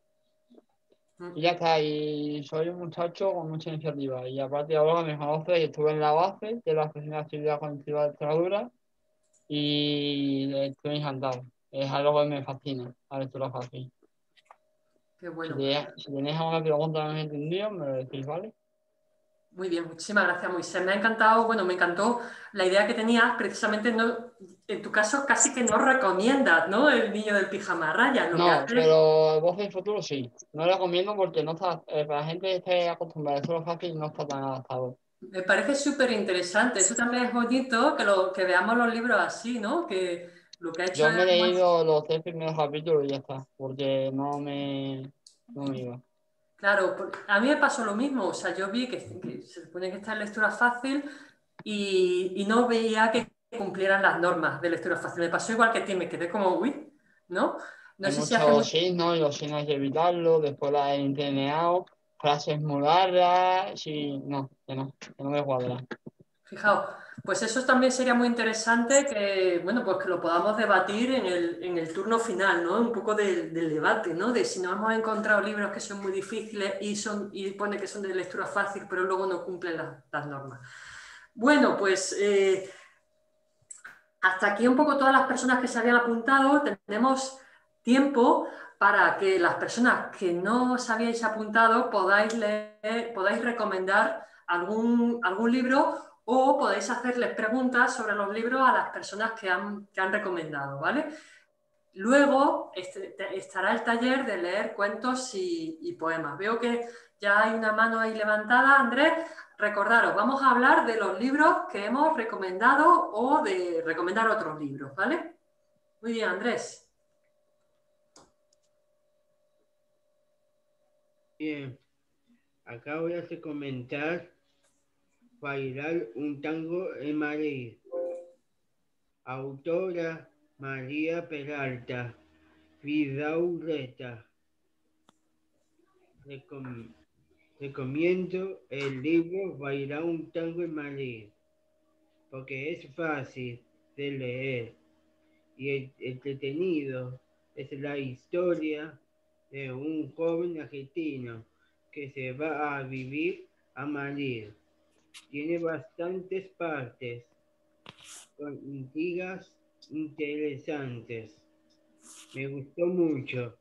Y ya está, y soy un muchacho con mucha iniciativa. Y aparte ahora me conoce y estuve en la base, que es la Oficina de Actividad Cognitiva de Extremadura, y estoy encantado. Es algo que me fascina, la lectura fácil. Qué Si, bueno. tenéis, si tenéis alguna pregunta no me he entendido, me lo decís, ¿vale? Muy bien, muchísimas gracias, Moisés. Me ha encantado, bueno, me encantó la idea que tenías, precisamente no, en tu caso casi que no recomiendas, ¿no? El niño del pijama a rayas, lo que No, hace pero Voz del Futuro sí. No lo recomiendo porque no está, eh, para la gente que esté acostumbrada a lectura fácil no está tan adaptado. me parece súper interesante. Eso también es bonito que, lo, que veamos los libros así, ¿no? Que lo que ha hecho Yo me he es... leído los tres primeros capítulos y ya está, porque no me, no me iba. Claro, por- a mí me pasó lo mismo, o sea, yo vi que, que se supone que está en lectura fácil y, y no veía que cumplieran las normas de lectura fácil. Me pasó igual que a ti, me quedé como, uy, ¿no? No Hay sé si hace muchos mucho... signos y los signos hay que evitarlos, después la he interneado, frases muy largas, sí, no, que no, que no me cuadra. Fijaos, pues eso también sería muy interesante que, bueno, pues que lo podamos debatir en el, en el turno final, ¿no? Un poco del, del debate, ¿no? De si nos hemos encontrado libros que son muy difíciles y, son, y pone que son de lectura fácil, pero luego no cumplen las, las normas. Bueno, pues eh, hasta aquí un poco todas las personas que se habían apuntado. Tenemos tiempo para que las personas que no os habíais apuntado podáis leer, podáis recomendar algún, algún libro o podéis hacerles preguntas sobre los libros a las personas que han, que han recomendado, ¿vale? Luego este, estará el taller de leer cuentos y, y poemas. Veo que ya hay una mano ahí levantada, Andrés. Recordaros, vamos a hablar de los libros que hemos recomendado o de recomendar otros libros, ¿vale? Muy bien, Andrés. Bien, acá voy a comentar Bailar un tango en Madrid. Autora María Peralta, Vidaurreta. Recom recomiendo el libro Bailar un tango en Madrid, porque es fácil de leer y entretenido. Es la historia de un joven argentino que se va a vivir a Madrid. Tiene bastantes partes con intrigas interesantes. Me gustó mucho.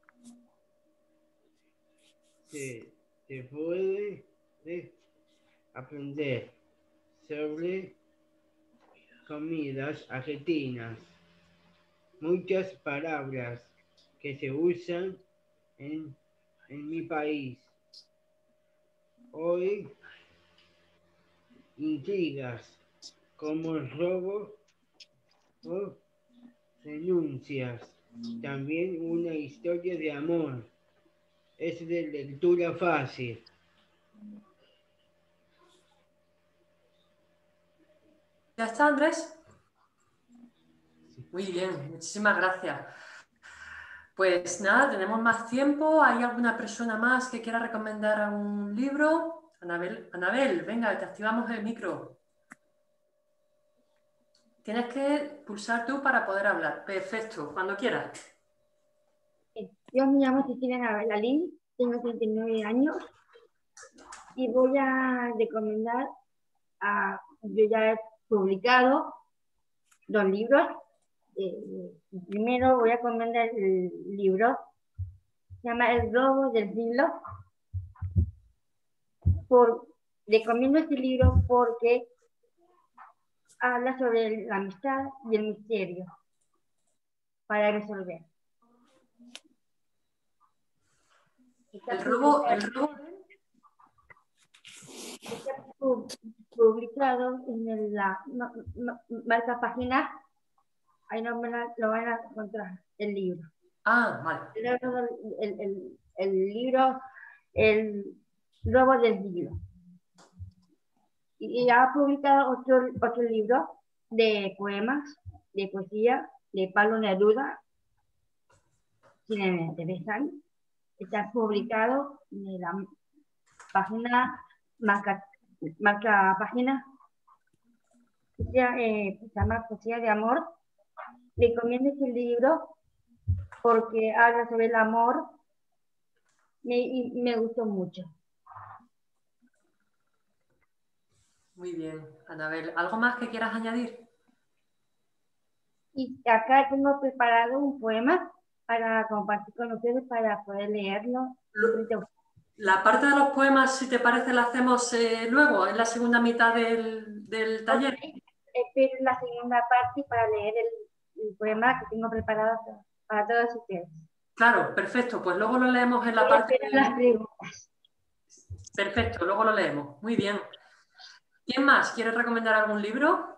Se, se puede eh, aprender sobre comidas argentinas. Muchas palabras que se usan en, en mi país. Hoy, intrigas como el robo o renuncias. También una historia de amor. Es de lectura fácil. ¿Ya está, Andrés? Muy bien, muchísimas gracias. Pues nada, tenemos más tiempo. ¿Hay alguna persona más que quiera recomendar un libro? Anabel, Anabel, venga, te activamos el micro. Tienes que pulsar tú para poder hablar. Perfecto, cuando quieras. Yo me llamo Cecilia Anabel Alín, tengo treinta y nueve años y voy a recomendar, a, yo ya he publicado dos libros. Eh, primero voy a recomendar el libro, se llama El robo del siglo. Por, recomiendo este libro porque habla sobre la amistad y el misterio para resolver. Está El robo, el robo. Está publicado en la no, no, marca página, ahí no me la, lo van a encontrar, el libro. Ah, vale. El, el, el, el libro, El robo del siglo. Y, y ha publicado otro, otro libro de poemas, de poesía, de Pablo Neruda, si me interesan. Está publicado en la página, marca, marca página, eh, se llama Poesía de Amor. Recomiendo este libro porque habla sobre el amor me, y me gustó mucho. Muy bien, Anabel. ¿Algo más que quieras añadir? Y acá tengo preparado un poema para compartir con ustedes para poder leerlo. La parte de los poemas, si te parece, la hacemos eh, luego, en la segunda mitad del, del taller. Okay. Espero la segunda parte para leer el, el poema que tengo preparado para todos ustedes. Claro, perfecto. Pues luego lo leemos en la Voy parte... de las preguntas. Perfecto, luego lo leemos. Muy bien. ¿Quién más? ¿Quiere recomendar algún libro?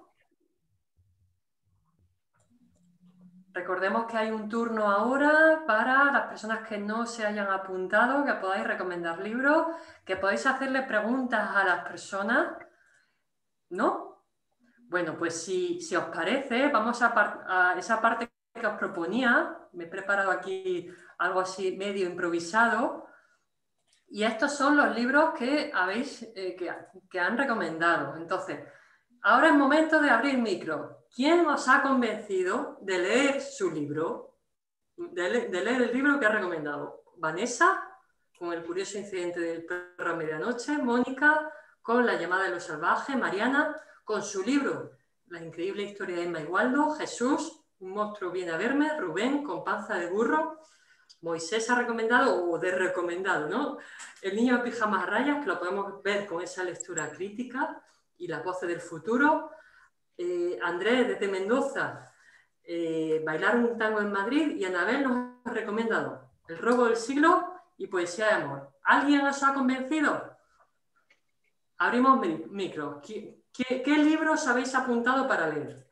Recordemos que hay un turno ahora para las personas que no se hayan apuntado, que podáis recomendar libros, que podáis hacerle preguntas a las personas, ¿no? Bueno, pues si, si os parece, vamos a, a esa parte que os proponía. Me he preparado aquí algo así medio improvisado. Y estos son los libros que, habéis, eh, que, que han recomendado. Entonces, ahora es momento de abrir micro. ¿Quién os ha convencido de leer su libro? De, le de leer el libro que ha recomendado. Vanessa, con El curioso incidente del perro a medianoche. Mónica, con La llamada de los salvajes. Mariana, con su libro La increíble historia de Emma y Waldo. Jesús, Un monstruo viene a verme. Rubén, con Panza de burro. Moisés ha recomendado, o de recomendado, ¿no? El niño de pijamas a rayas, que lo podemos ver con esa lectura crítica, y Las voces del futuro. Eh, Andrés, desde Mendoza, eh, Bailar un tango en Madrid, y Anabel nos ha recomendado El robo del siglo y Poesía de amor. ¿Alguien os ha convencido? Abrimos micro. ¿Qué, qué, qué libros habéis apuntado para leer?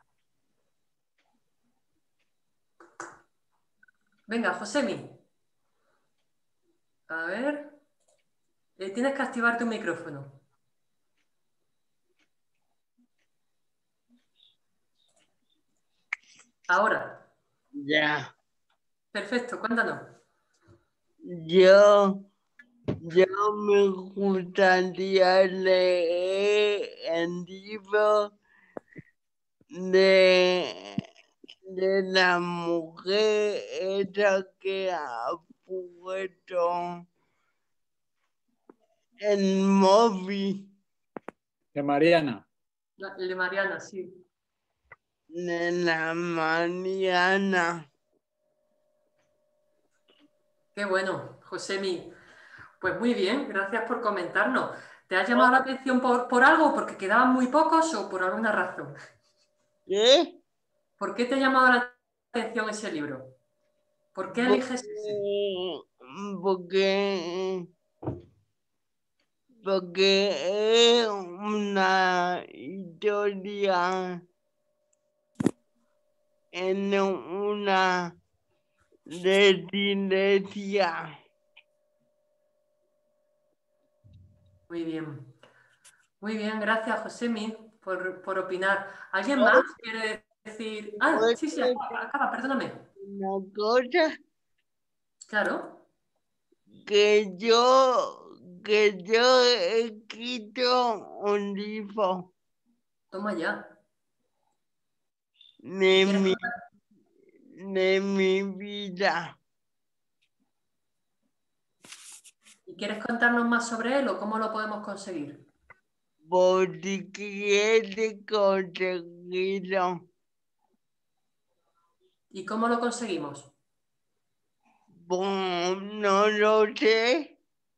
Venga, Josemi. A ver. Eh, tienes que activar tu micrófono. Ahora. Ya. Perfecto, cuéntanos. Yo, yo me gustaría leer el libro de, de la mujer esa que ha puesto el móvil. De Mariana. La, el de Mariana, sí. De la Mariana. Qué bueno, Josemi. Pues muy bien, gracias por comentarnos. ¿Te ha llamado la atención por, por algo? ¿Porque quedaban muy pocos o por alguna razón? ¿Qué? ¿Por qué te ha llamado la atención ese libro? ¿Por qué eliges ese? Porque, porque es una historia en una residencia. Muy bien. Muy bien, gracias, Josemi, por, por opinar. ¿Alguien más quiere decir... Ah, sí, sí, acaba, acaba, perdóname. Una cosa Claro. que yo, que yo he escrito un libro Toma ya. de mi, de mi vida. ¿Y quieres contarnos más sobre él o cómo lo podemos conseguir? Por si quieres conseguirlo. ¿Y cómo lo conseguimos? Pues no lo sé.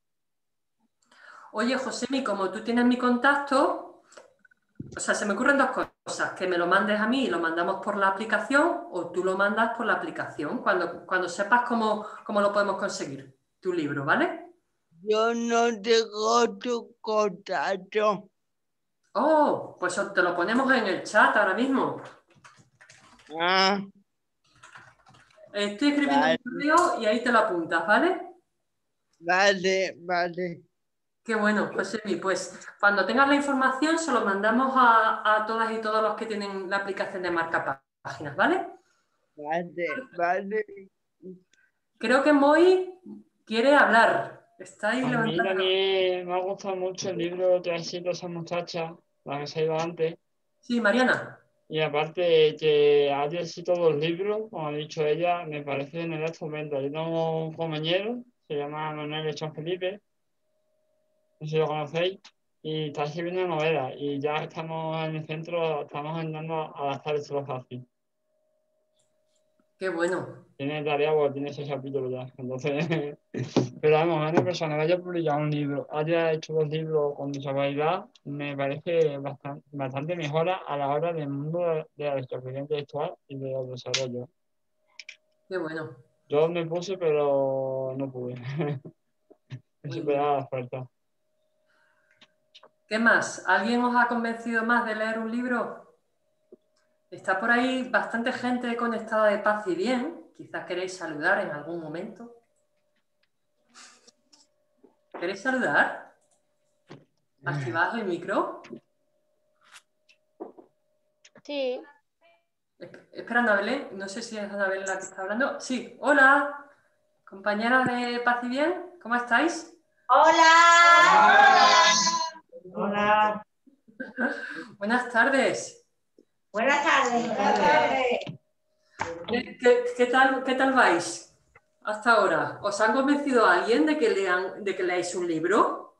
Oye, Josemi, como tú tienes mi contacto, o sea, se me ocurren dos cosas, que me lo mandes a mí y lo mandamos por la aplicación o tú lo mandas por la aplicación, cuando, cuando sepas cómo, cómo lo podemos conseguir, tu libro, ¿vale? Yo no tengo tu contacto. Oh, pues te lo ponemos en el chat ahora mismo. Ah, Estoy escribiendo vale. un correo y ahí te lo apuntas, ¿vale? Vale, vale. Qué bueno, Josemi, pues cuando tengas la información se lo mandamos a, a todas y todos los que tienen la aplicación de marca páginas, ¿vale? Vale, vale. Creo que Moy quiere hablar. Está ahí A mí levantando. también me ha gustado mucho el libro que ha escrito esa muchacha, la que se ha ido antes. Sí, Mariana. Y aparte que haya escrito dos libros, como ha dicho ella, me parece en el estupendo. Yo tengo un compañero, se llama Manuel Echón Felipe, no sé si lo conocéis, y está escribiendo novelas. Y ya estamos en el centro, estamos intentando adaptar esto lo fácil. Qué bueno. Tiene tarea porque tiene seis capítulos ya. Entonces, pero vamos, una persona que haya publicado un libro, haya hecho dos libros con discapacidad, me parece bastante, bastante mejora a la hora del mundo de, de la discapacidad intelectual y de los desarrollos. Qué bueno. Yo me puse, pero no pude. Me Muy superaba la fuerza. ¿Qué más? ¿Alguien os ha convencido más de leer un libro? Está por ahí bastante gente conectada de paz y bien. Quizás queréis saludar en algún momento. ¿Queréis saludar? ¿Activad el micro? Sí. Espera, Anabel, no sé si es Anabel la que está hablando. Sí, hola, compañera de Paz y Bien, ¿cómo estáis? Hola. Hola. Buenas tardes. Buenas tardes. Buenas tardes. ¿Qué, qué, qué tal, ¿Qué tal vais hasta ahora? ¿Os han convencido a alguien de que, lean, de que leáis un libro?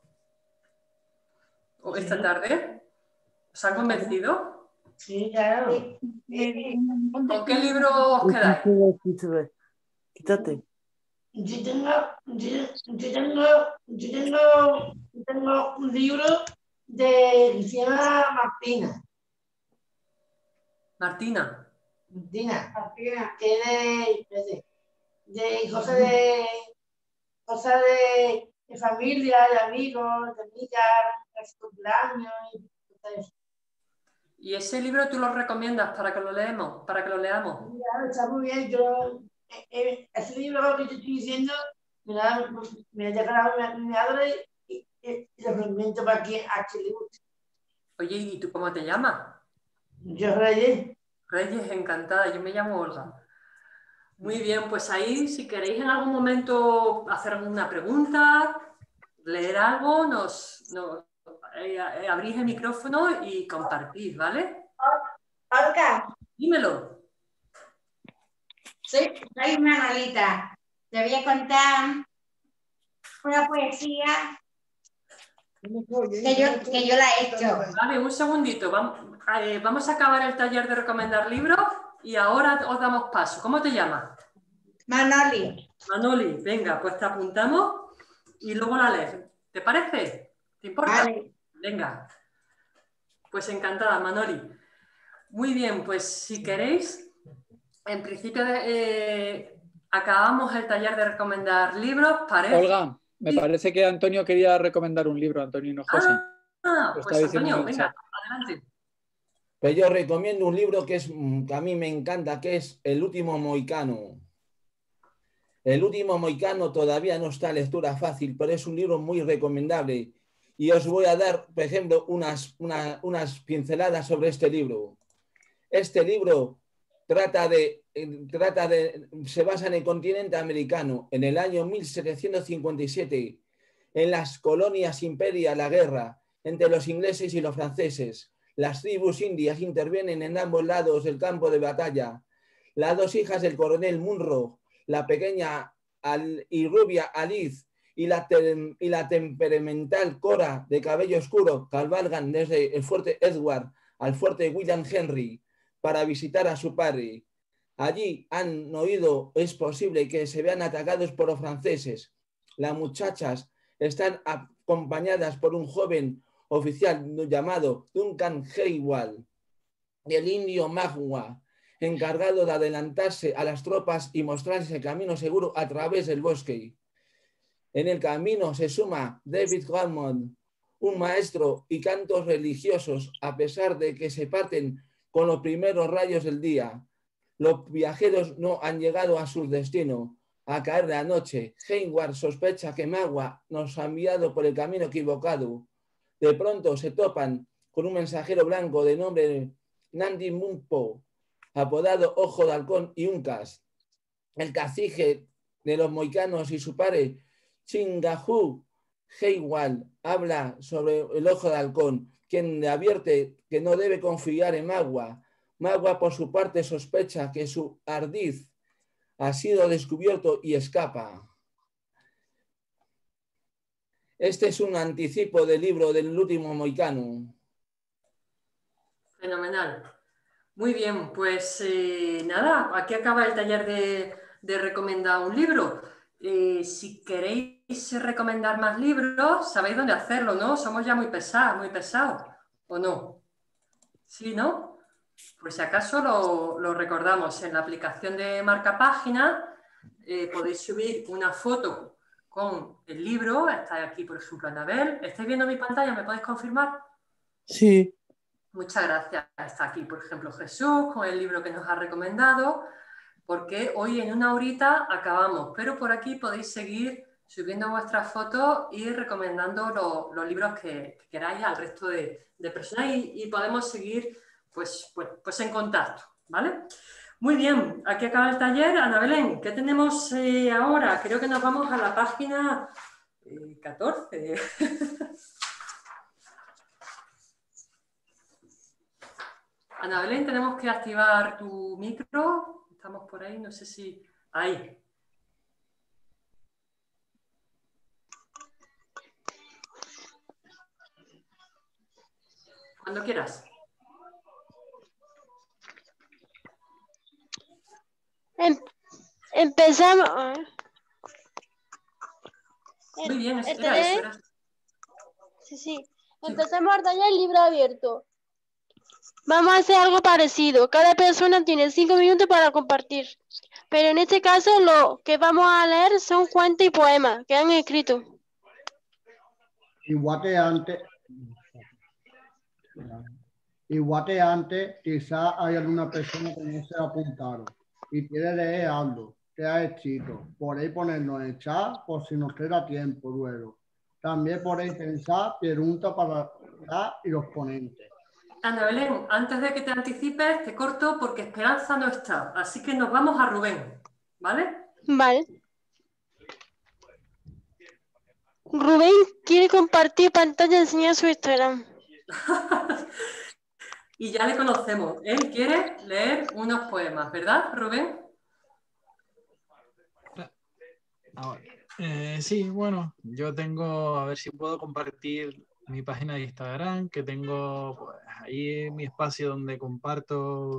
¿O esta tarde? ¿Os han convencido? Sí, claro. ¿Con qué libro os quedáis? Quítate. Yo tengo, yo, yo tengo, yo tengo, yo tengo un libro de que se llama Martina. Martina. Martina. Martina. Que es de, de cosas de cosas de, de familia, de amigos, de amigas, de su cumpleaños y cosas de eso. ¿Y ese libro tú lo recomiendas para que lo leemos, para que lo leamos? Claro, está muy bien. Yo, eh, eh, ese libro que te estoy diciendo me ha me ha llegado a mi madre y, y, y lo recomiendo para que a quien le guste. Oye, ¿y tú cómo te llamas? Yo Reyes. Reyes, encantada. Yo me llamo Olga. Muy bien, pues ahí, si queréis en algún momento hacer alguna pregunta, leer algo, nos, nos eh, eh, abrís el micrófono y compartís, ¿vale? Olga. Dímelo. Soy, soy Manolita. Te voy a contar una poesía que yo, que yo la he hecho. Vale, un segundito. Vamos, eh, vamos a acabar el taller de recomendar libros y ahora os damos paso. ¿Cómo te llamas? Manoli. Manoli, venga, pues te apuntamos y luego la lees. ¿Te parece? ¿Te importa? Vale. Venga. Pues encantada, Manoli. Muy bien, pues si queréis, en principio de, eh, acabamos el taller de recomendar libros. Parece... Olga, me sí. parece que Antonio quería recomendar un libro, Antonio Hinojosa. Ah, pues Antonio, venga, adelante. Pues yo recomiendo un libro que, es, que a mí me encanta, que es El último mohicano. El último mohicano todavía no está a lectura fácil, pero es un libro muy recomendable. Y os voy a dar, por ejemplo, unas, una, unas pinceladas sobre este libro. Este libro trata de, trata de, se basa en el continente americano, en el año mil setecientos cincuenta y siete, en las colonias imperia la guerra entre los ingleses y los franceses. Las tribus indias intervienen en ambos lados del campo de batalla. Las dos hijas del coronel Munro, la pequeña Al y rubia Alice y la, te y la temperamental Cora de cabello oscuro cabalgan desde el fuerte Edward al fuerte William Henry para visitar a su padre. Allí han oído, es posible que se vean atacados por los franceses. Las muchachas están acompañadas por un joven oficial llamado Duncan Hayward y el indio Magua, encargado de adelantarse a las tropas y mostrarse el camino seguro a través del bosque. En el camino se suma David Hammond, un maestro y cantos religiosos, a pesar de que se parten con los primeros rayos del día. Los viajeros no han llegado a su destino. A caer la noche, Hayward sospecha que Magua nos ha enviado por el camino equivocado. De pronto se topan con un mensajero blanco de nombre Nandi Mumpo, apodado Ojo de Halcón y Uncas. El cacique de los moicanos y su padre, Chingahu Hayward, habla sobre el Ojo de Halcón, quien le advierte que no debe confiar en Magua. Magua, por su parte, sospecha que su ardiz ha sido descubierto y escapa. Este es un anticipo del libro del último moicano. Fenomenal. Muy bien, pues eh, nada, aquí acaba el taller de, de recomendar un libro. Eh, si queréis recomendar más libros, sabéis dónde hacerlo, ¿no? Somos ya muy pesados, muy pesados, ¿o no? ¿Sí, no? Pues si acaso lo, lo recordamos, en la aplicación de Marcapáginas eh, podéis subir una foto con el libro. Está aquí, por ejemplo, Anabel. ¿Estáis viendo mi pantalla? ¿Me podéis confirmar? Sí. Muchas gracias. Está aquí, por ejemplo, Jesús con el libro que nos ha recomendado, porque hoy en una horita acabamos, pero por aquí podéis seguir subiendo vuestras fotos y recomendando lo, los libros que, que queráis al resto de, de personas y, y podemos seguir pues, pues, pues en contacto, ¿vale? Muy bien, aquí acaba el taller. Ana Belén, ¿qué tenemos eh, ahora? Creo que nos vamos a la página eh, catorce. Ana Belén, tenemos que activar tu micro. Estamos por ahí, no sé si... Ahí. Cuando quieras. Em- empezamos. Muy bien, El era eso. taller- Era... Sí, sí. Empezamos a taller el libro abierto. Vamos a hacer algo parecido. Cada persona tiene cinco minutos para compartir. Pero en este caso lo que vamos a leer son cuentos y poemas que han escrito. Igual que antes, igual que antes, quizás hay alguna persona que no se ha apuntado y quiere leer algo que ha escrito. Podéis ponerlo en el chat por si nos queda tiempo luego. También podéis pensar preguntas para la y los ponentes. Ana Belén, antes de que te anticipes, te corto porque Esperanza no está. Así que nos vamos a Rubén, ¿vale? Vale. Rubén quiere compartir pantalla y enseñar su Instagram. Y ya le conocemos. Él quiere leer unos poemas, ¿verdad, Rubén? Ahora, eh, sí, bueno, yo tengo, a ver si puedo compartir mi página de Instagram, que tengo pues, ahí mi espacio donde comparto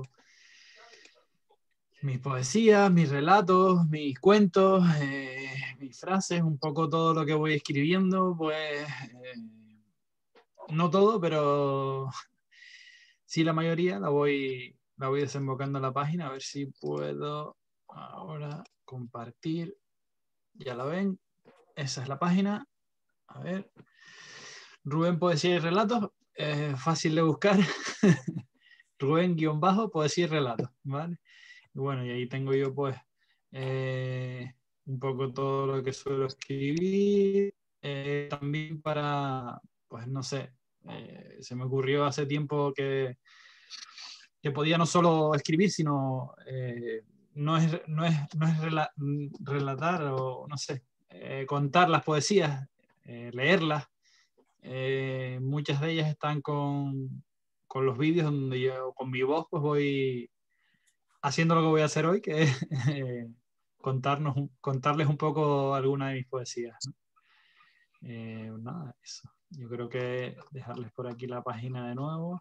mis poesías, mis relatos, mis cuentos, eh, mis frases, un poco todo lo que voy escribiendo, pues eh, no todo, pero sí la mayoría la voy, la voy desembocando en la página, a ver si puedo ahora compartir. Ya la ven, esa es la página. A ver, Rubén Poesía y Relatos, eh, fácil de buscar. Rubén guión bajo Poesía y Relatos, ¿vale? Y bueno, y ahí tengo yo pues eh, un poco todo lo que suelo escribir. Eh, también para, pues no sé, eh, se me ocurrió hace tiempo que que podía no solo escribir, sino eh, no es, no es, no es rela, relatar o, no sé, eh, contar las poesías, eh, leerlas. Eh, muchas de ellas están con, con los vídeos donde yo con mi voz pues voy haciendo lo que voy a hacer hoy, que es eh, contarnos, contarles un poco alguna de mis poesías, ¿no? Eh, nada, eso. Yo creo que dejarles por aquí la página de nuevo.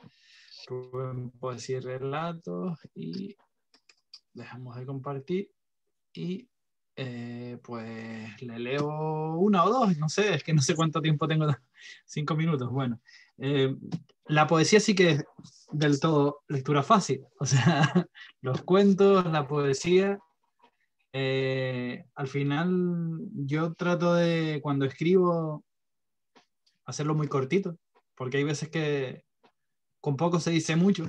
Rubén Poesía y Relatos, y dejamos de compartir y eh, pues le leo una o dos, no sé, es que no sé cuánto tiempo tengo, cinco minutos. Bueno, eh, la poesía sí que es del todo lectura fácil, o sea, los cuentos, la poesía, eh, al final yo trato de, cuando escribo, hacerlo muy cortito, porque hay veces que con poco se dice mucho.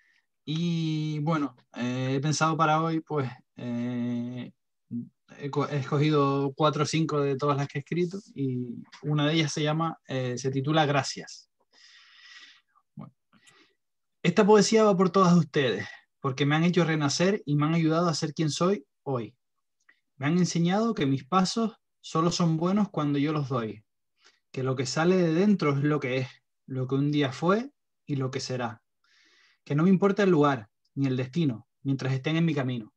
Y bueno, eh, he pensado para hoy, pues eh, he, he escogido cuatro o cinco de todas las que he escrito, y una de ellas se llama, eh, se titula Gracias. Bueno, esta poesía va por todas ustedes, porque me han hecho renacer y me han ayudado a ser quien soy hoy. Me han enseñado que mis pasos solo son buenos cuando yo los doy, que lo que sale de dentro es lo que es, lo que un día fue y lo que será. Que no me importa el lugar ni el destino mientras estén en mi camino.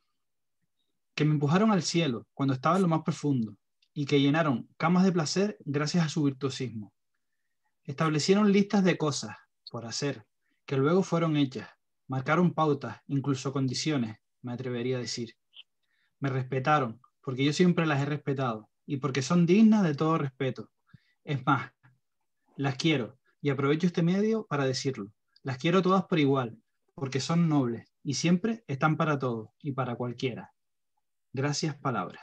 Que me empujaron al cielo cuando estaba en lo más profundo y que llenaron camas de placer gracias a su virtuosismo. Establecieron listas de cosas por hacer que luego fueron hechas. Marcaron pautas, incluso condiciones, me atrevería a decir. Me respetaron porque yo siempre las he respetado y porque son dignas de todo respeto. Es más, las quiero y aprovecho este medio para decirlo. Las quiero todas por igual, porque son nobles y siempre están para todos y para cualquiera. Gracias, palabras.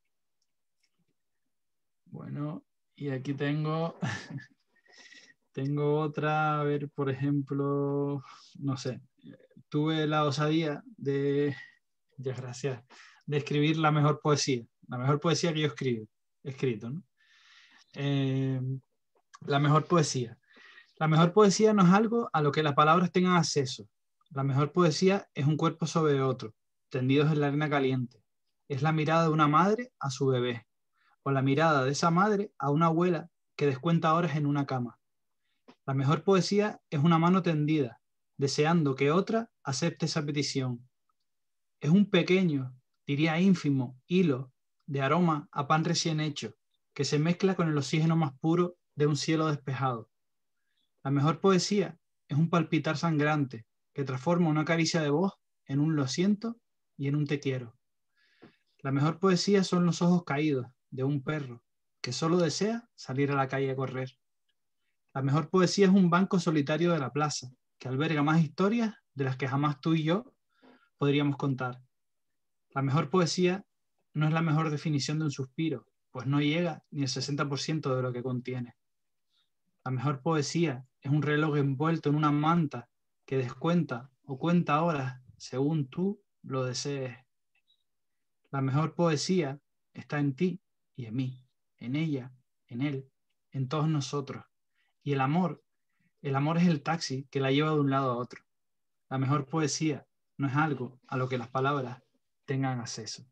Bueno, y aquí tengo, tengo otra, a ver, por ejemplo, no sé, tuve la osadía de, ya gracias, de escribir la mejor poesía, la mejor poesía que yo escribo, he escrito, ¿no? Eh, la mejor poesía. La mejor poesía no es algo a lo que las palabras tengan acceso. La mejor poesía es un cuerpo sobre otro, tendidos en la arena caliente. Es la mirada de una madre a su bebé, o la mirada de esa madre a una abuela que descuenta horas en una cama. La mejor poesía es una mano tendida, deseando que otra acepte esa petición. Es un pequeño, diría ínfimo, hilo de aroma a pan recién hecho, que se mezcla con el oxígeno más puro de un cielo despejado. La mejor poesía es un palpitar sangrante que transforma una caricia de voz en un lo siento y en un te quiero. La mejor poesía son los ojos caídos de un perro que solo desea salir a la calle a correr. La mejor poesía es un banco solitario de la plaza que alberga más historias de las que jamás tú y yo podríamos contar. La mejor poesía no es la mejor definición de un suspiro, pues no llega ni el sesenta por ciento de lo que contiene. La mejor poesía es un reloj envuelto en una manta que descuenta o cuenta horas según tú lo desees. La mejor poesía está en ti y en mí, en ella, en él, en todos nosotros. Y el amor, el amor es el taxi que la lleva de un lado a otro. La mejor poesía no es algo a lo que las palabras tengan acceso.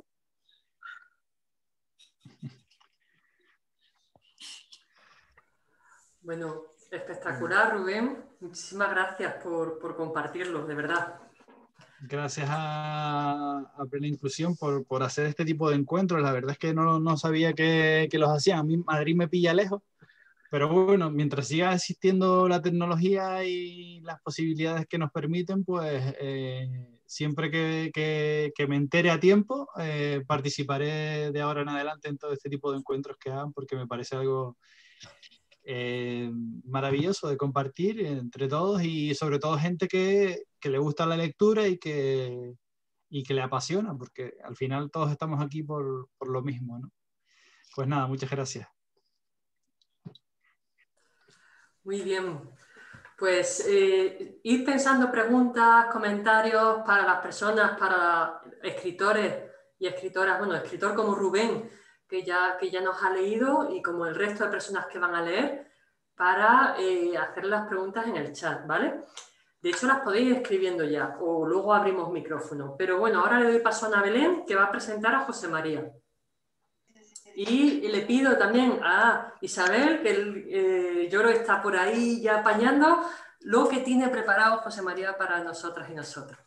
Bueno, espectacular, Rubén. Muchísimas gracias por, por compartirlo, de verdad. Gracias a, a Plena Inclusión por, por hacer este tipo de encuentros. La verdad es que no, no sabía que, que los hacían. A mí Madrid me pilla lejos, pero bueno, mientras siga existiendo la tecnología y las posibilidades que nos permiten, pues eh, siempre que, que, que me entere a tiempo, eh, participaré de ahora en adelante en todo este tipo de encuentros que hagan, porque me parece algo Eh, maravilloso de compartir entre todos y sobre todo gente que, que le gusta la lectura y que, y que le apasiona, porque al final todos estamos aquí por, por lo mismo, ¿no? Pues nada, muchas gracias. Muy bien. Pues eh, ir pensando preguntas, comentarios para las personas, para escritores y escritoras, bueno, escritor como Rubén, que ya, que ya nos ha leído, y como el resto de personas que van a leer, para eh, hacer las preguntas en el chat, ¿vale? De hecho, las podéis ir escribiendo ya, o luego abrimos micrófono. Pero bueno, ahora le doy paso a Ana Belén, que va a presentar a José María. Y le pido también a Isabel, que eh, yo creo que está por ahí ya apañando, lo que tiene preparado José María para nosotras y nosotros.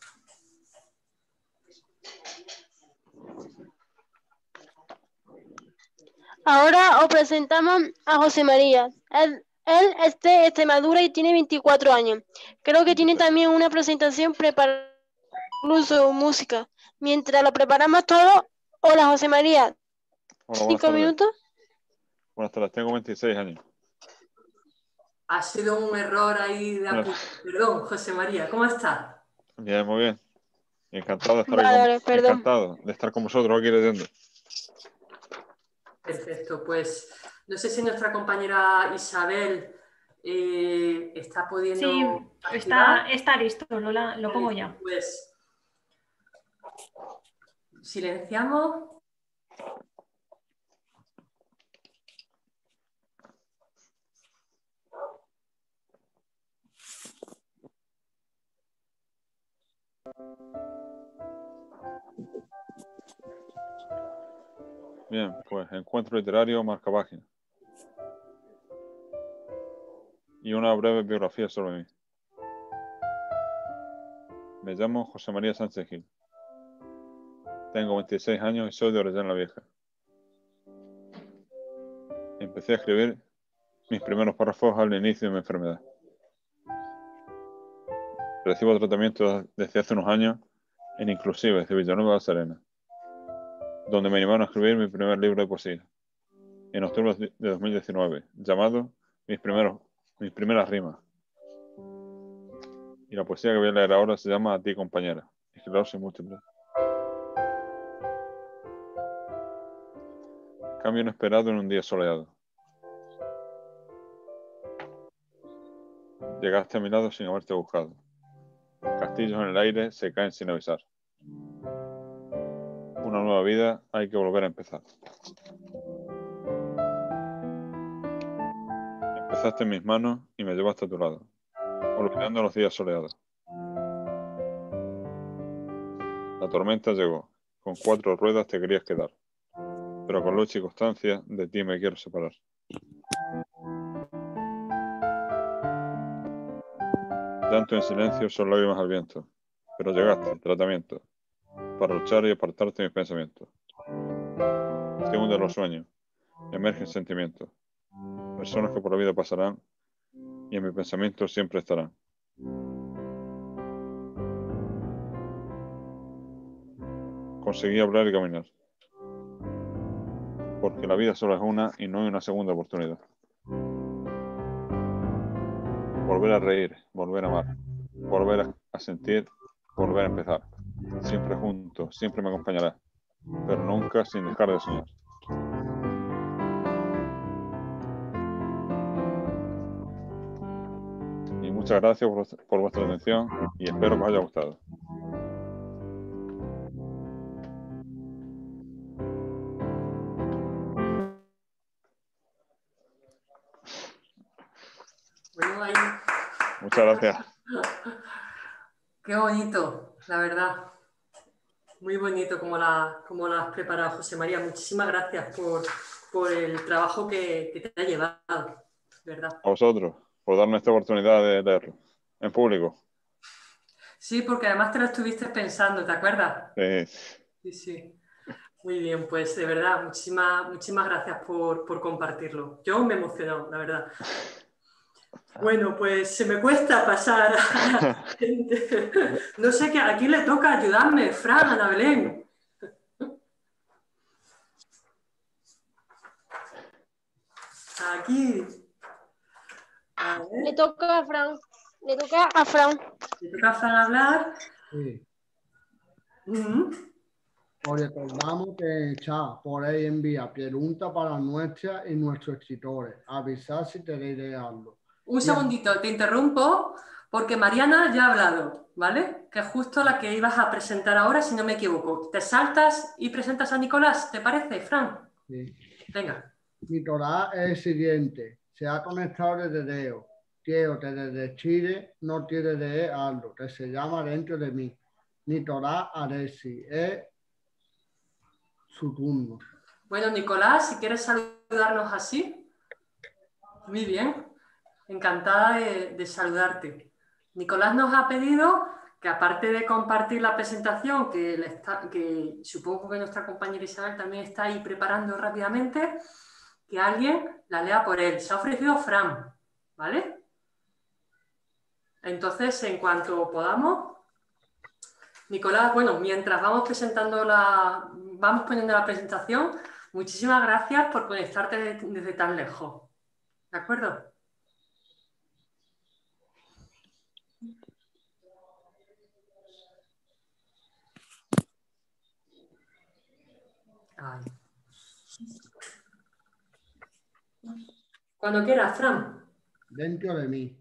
Ahora os presentamos a José María. Él, él es de Extremadura y tiene veinticuatro años. Creo que tiene también una presentación preparada, incluso música. Mientras lo preparamos todo, hola José María. Hola, buenas ¿Cinco tardes. minutos? Buenas tardes, tengo veintiséis años. Ha sido un error ahí de Bueno. apunte. Perdón, José María, ¿cómo estás? Bien, muy bien. Encantado de estar, Vale, aquí con- vale, perdón. encantado de estar con vosotros aquí leyendo. Perfecto, pues no sé si nuestra compañera Isabel eh, está pudiendo Sí, activar. está, está listo, Lola, lo pongo ya. Pues silenciamos. Bien, pues encuentro literario, marca página. Y una breve biografía sobre mí. Me llamo José María Sánchez Gil. Tengo veintiséis años y soy de Orellana la Vieja. Empecé a escribir mis primeros párrafos al inicio de mi enfermedad. Recibo tratamiento desde hace unos años en Inclusive de Villanueva de la Serena, donde me animaron a escribir mi primer libro de poesía, en octubre de dos mil diecinueve, llamado Mis, primeros, mis primeras rimas. Y la poesía que voy a leer ahora se llama A ti, compañera, esclerosis múltiple. Cambio inesperado en un día soleado. Llegaste a mi lado sin haberte buscado. Castillos en el aire se caen sin avisar. Una nueva vida, hay que volver a empezar. Empezaste en mis manos y me llevaste a tu lado, olvidando los días soleados. La tormenta llegó, con cuatro ruedas te querías quedar, pero con lucha y constancia de ti me quiero separar. Llanto en silencio son lágrimas al viento, pero llegaste, tratamiento, para luchar y apartarte de mis pensamientos. Se hunden los sueños, emergen sentimientos, personas que por la vida pasarán y en mi pensamiento siempre estarán. Conseguí hablar y caminar, porque la vida solo es una y no hay una segunda oportunidad. Volver a reír, volver a amar, volver a, a sentir, volver a empezar. Siempre juntos, siempre me acompañará, pero nunca sin dejar de soñar. Y muchas gracias por, por vuestra atención y espero que os haya gustado. Bueno, ahí. Muchas gracias. Qué bonito, la verdad. Muy bonito como la, como la has preparado, José María. Muchísimas gracias por, por el trabajo que, que te ha llevado, ¿verdad? A vosotros, por darme esta oportunidad de leerlo en público. Sí, porque además te lo estuviste pensando, ¿te acuerdas? Sí. Sí, sí. Muy bien, pues de verdad, muchísimas, muchísimas gracias por, por compartirlo. Yo me he emocionado, la verdad. Bueno, pues se me cuesta pasar a la gente. No sé, ¿a quién le toca ayudarme? Fran, Ana Belén. Aquí. A ver. Le toca a Fran. Le toca a Fran. Le toca a Fran hablar. Sí. Uh-huh. Os recordamos que en el chat podéis enviar preguntas para nuestra y nuestros escritores. Avisad si queréis leerlo. Un segundito, te interrumpo porque Mariana ya ha hablado, ¿vale? Que es justo la que ibas a presentar ahora, si no me equivoco. ¿Te saltas y presentas a Nicolás? ¿Te parece, Fran? Sí. Venga. Mi Torah es el siguiente. Se ha conectado desde Deo. quiero desde Chile, no tiene de algo que se llama dentro de mí. Nicolás Aresi, es su turno. Bueno, Nicolás, si quieres saludarnos así. Muy bien. Encantada de, de saludarte. Nicolás nos ha pedido que, aparte de compartir la presentación, que, le está, que supongo que nuestra compañera Isabel también está ahí preparando rápidamente, que alguien la lea por él. Se ha ofrecido Fran, ¿vale? Entonces, en cuanto podamos, Nicolás, bueno, mientras vamos presentando la, vamos poniendo la presentación, muchísimas gracias por conectarte desde, desde tan lejos. ¿De acuerdo? Ay. Cuando quieras, Fran. Dentro de mí.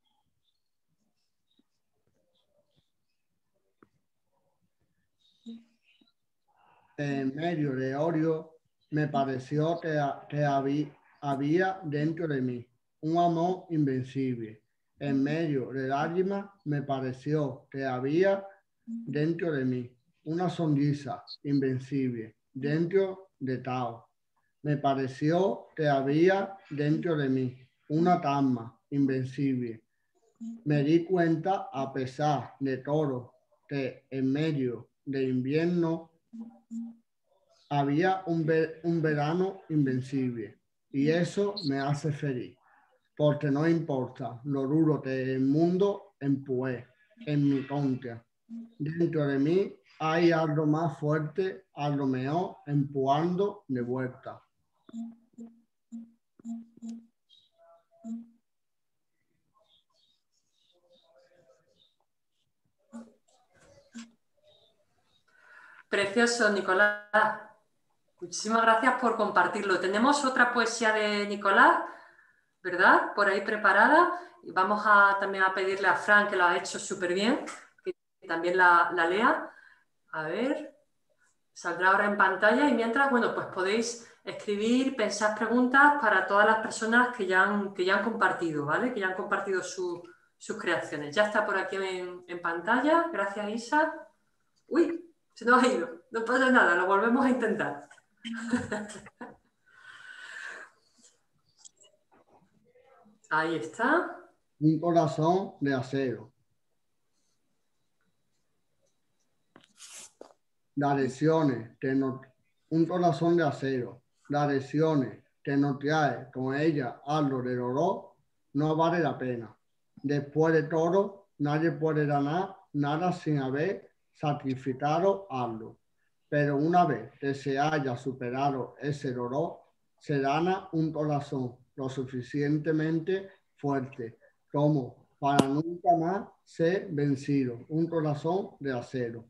En medio de odio, me pareció que, que había, había dentro de mí un amor invencible. En medio de lágrimas, me pareció que había dentro de mí una sonrisa invencible. Dentro de Tao, me pareció que había dentro de mí una calma invencible. Me di cuenta, a pesar de todo, que en medio de invierno había un, ver, un verano invencible, y eso me hace feliz, porque no importa lo duro que el mundo empuje en mi contra. Dentro de mí hay algo más fuerte, algo mejor empujando de vuelta. Precioso, Nicolás. Muchísimas gracias por compartirlo. Tenemos otra poesía de Nicolás, ¿verdad? Por ahí preparada. Y vamos a, también a pedirle a Fran, que lo ha hecho súper bien, que también la, la lea. A ver, saldrá ahora en pantalla. Y mientras, bueno, pues podéis escribir, pensar preguntas para todas las personas que ya han, que ya han compartido, ¿vale? Que ya han compartido su, sus creaciones. Ya está por aquí en, en pantalla. Gracias, Isa. Uy, se nos ha ido. No pasa nada, lo volvemos a intentar. Ahí está. Un corazón de acero. Las lesiones que no, un corazón de acero. Las lesiones que no trae con ella algo de dolor no vale la pena. Después de todo, nadie puede ganar nada sin haber sacrificado algo. Pero una vez que se haya superado ese dolor, se gana un corazón lo suficientemente fuerte como para nunca más ser vencido. Un corazón de acero.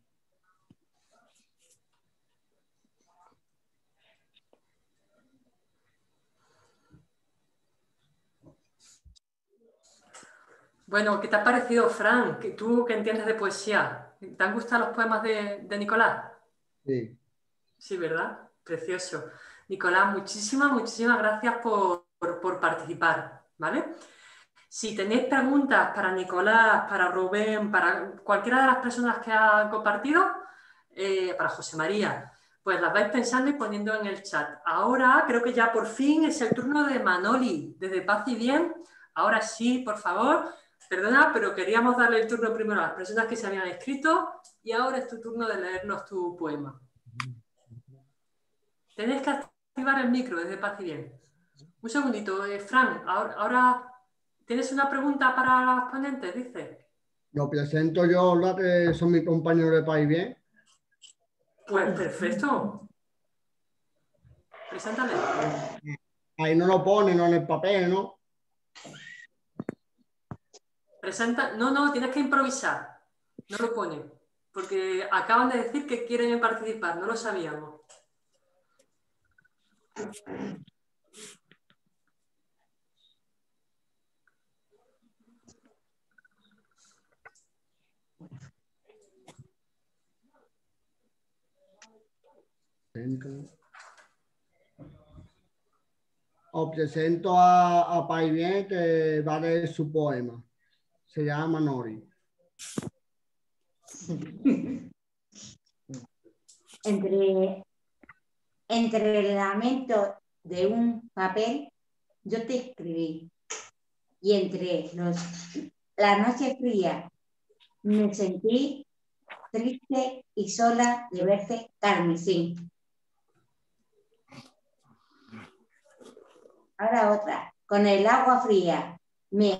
Bueno, ¿qué te ha parecido, Fran? ¿Tú que entiendes de poesía? ¿Te han gustado los poemas de, de Nicolás? Sí. Sí, ¿verdad? Precioso. Nicolás, muchísimas, muchísimas gracias por, por, por participar, ¿vale? Si tenéis preguntas para Nicolás, para Rubén, para cualquiera de las personas que han compartido, eh, para José María, pues las vais pensando y poniendo en el chat. Ahora creo que ya por fin es el turno de Manoli, desde Paz y Bien. Ahora sí, por favor, perdona, pero queríamos darle el turno primero a las personas que se habían escrito y ahora es tu turno de leernos tu poema. Tenéis que activar el micro desde Paz y Bien. Un segundito, eh, Fran, ahora... ahora ¿tienes una pregunta para las ponentes? Dice. Lo presento yo, la que son mis compañeros de País Bien. Pues perfecto. Preséntale. Ahí no lo ponen, no en el papel, ¿no? Presenta. No, no, tienes que improvisar. No lo ponen. Porque acaban de decir que quieren participar, no lo sabíamos. Os presento a, a Paibien, que va a leer su poema. Se llama Nori. Entre, entre el lamento de un papel, yo te escribí. Y entre los, la noche fría, me sentí triste y sola de verte carmesí. Ahora otra. Con el agua fría, me,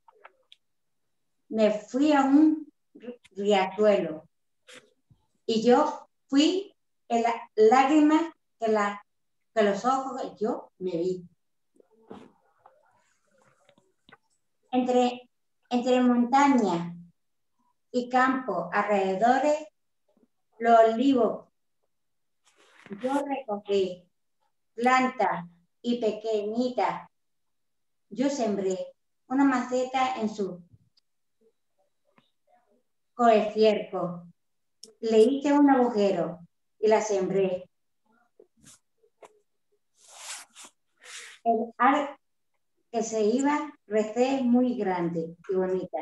me fui a un riachuelo. Y yo fui en la lágrima que, la, que los ojos yo me vi. Entre, entre montaña y campo alrededores, los olivos yo recogí, plantas y pequeñitas. Yo sembré una maceta en su coecierco. Le hice un agujero y la sembré. El ar que se iba recé muy grande y bonita.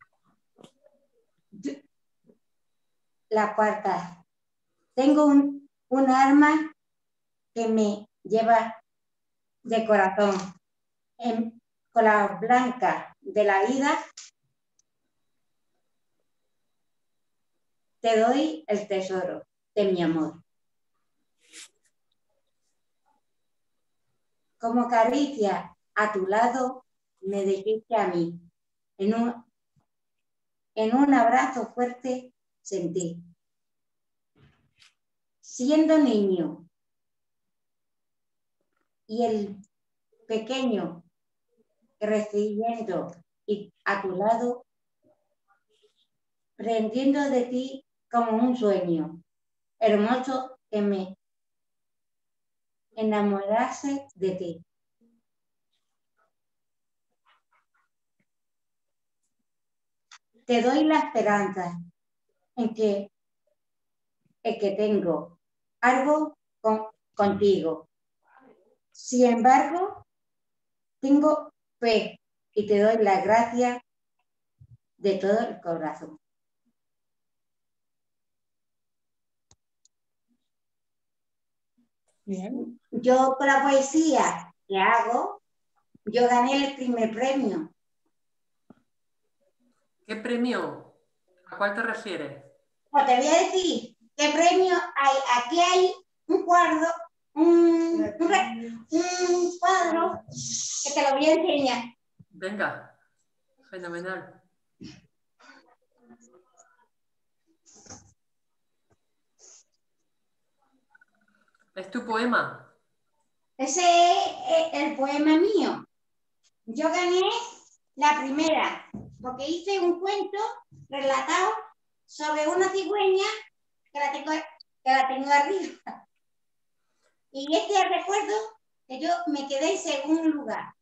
Yo, la cuarta. Tengo un, un arma que me lleva de corazón. En, con la blanca de la vida te doy el tesoro de mi amor. Como caricia a tu lado me dijiste a mí. En un, en un abrazo fuerte sentí. Siendo niño y el pequeño recibiendo y a tu lado, prendiendo de ti como un sueño hermoso que me enamorase de ti. Te doy la esperanza en que, en que tengo algo con, contigo. Sin embargo, tengo fe y te doy la gracia de todo el corazón. Bien. Yo con la poesía que hago, yo gané el primer premio. ¿Qué premio? ¿A cuál te refieres? Pues te voy a decir qué premio hay. Aquí hay un cuadro, un, un, un cuadro que te lo voy a enseñar. Venga, fenomenal. ¿Es tu poema? Ese es el poema mío. Yo gané la primera, porque hice un cuento relatado sobre una cigüeña que la tengo, que la tengo arriba. Y este es el recuerdo que yo me quedé en segundo lugar.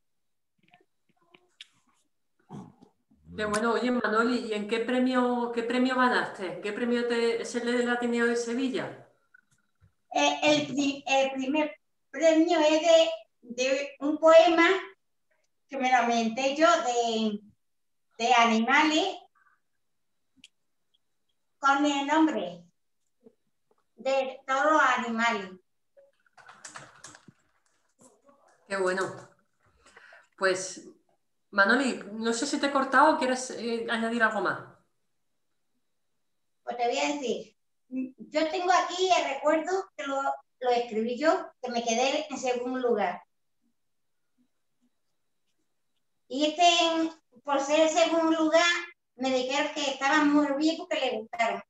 Qué bueno. Oye, Manoli, ¿y en qué premio, qué premio ganaste? ¿Qué premio te, es el del Ateneo de Sevilla? Eh, el, el primer premio es de, de un poema que me lo inventé yo de, de animales con el nombre de todos los animales. Qué bueno. Pues, Manoli, no sé si te he cortado o quieres eh, añadir algo más. Pues te voy a decir, yo tengo aquí el recuerdo que lo, lo escribí yo, que me quedé en segundo lugar. Y este, por ser el segundo lugar, me dijeron que estaban muy bien porque le gustaron.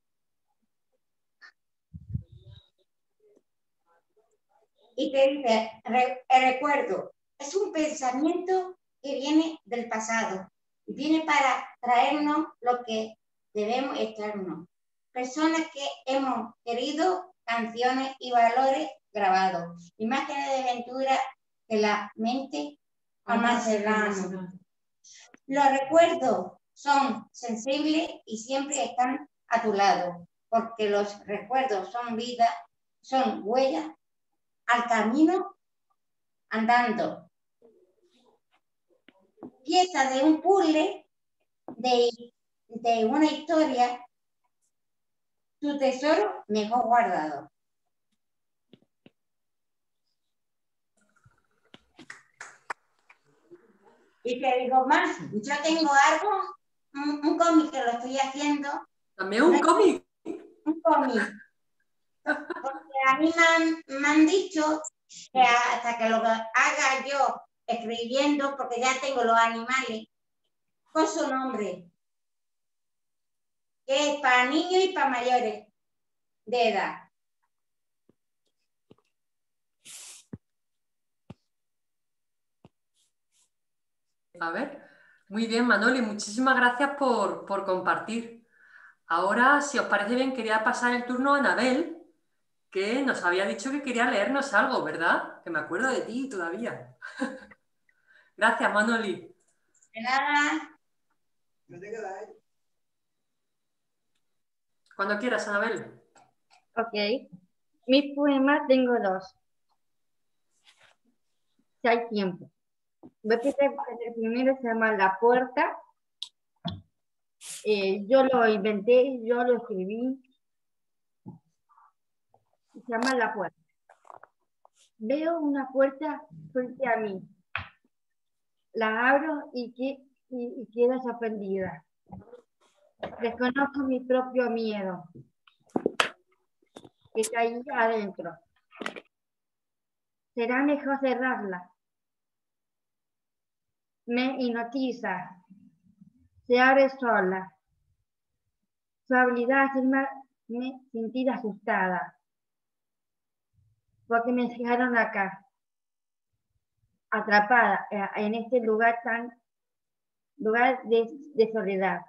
Y te dice, re, el recuerdo es un pensamiento que viene del pasado y viene para traernos lo que debemos estarnos. Personas que hemos querido, canciones y valores grabados, imágenes de aventura que la mente almacena. Los recuerdos son sensibles y siempre están a tu lado, porque los recuerdos son vida, son huellas al camino andando. Pieza de un puzzle, de, de una historia, tu tesoro mejor guardado. Y te digo más, yo tengo algo, un, un cómic que lo estoy haciendo. ¿También un cómic? Un cómic. Porque a mí me han, me han dicho que hasta que lo haga yo escribiendo, porque ya tengo los animales, con su nombre, que es para niños y para mayores de edad. A ver, muy bien, Manoli, muchísimas gracias por, por compartir. Ahora, si os parece bien, quería pasar el turno a Anabel, que nos había dicho que quería leernos algo, ¿verdad? Que me acuerdo de ti todavía. Gracias, Manoli. De nada. Cuando quieras, Anabel. Ok. Mis poemas tengo dos. Si hay tiempo. Voy a empezar con el primero, se llama La Puerta. Eh, yo lo inventé, yo lo escribí. Se llama La Puerta. Veo una puerta frente a mí. La abro y, que, y, y quedo sorprendida. Reconozco mi propio miedo que caía adentro. Será mejor cerrarla. Me hipnotiza. Se abre sola. Su habilidad es hacerme me sentir asustada. Porque me dejaron acá, atrapada en este lugar tan, lugar de, de soledad.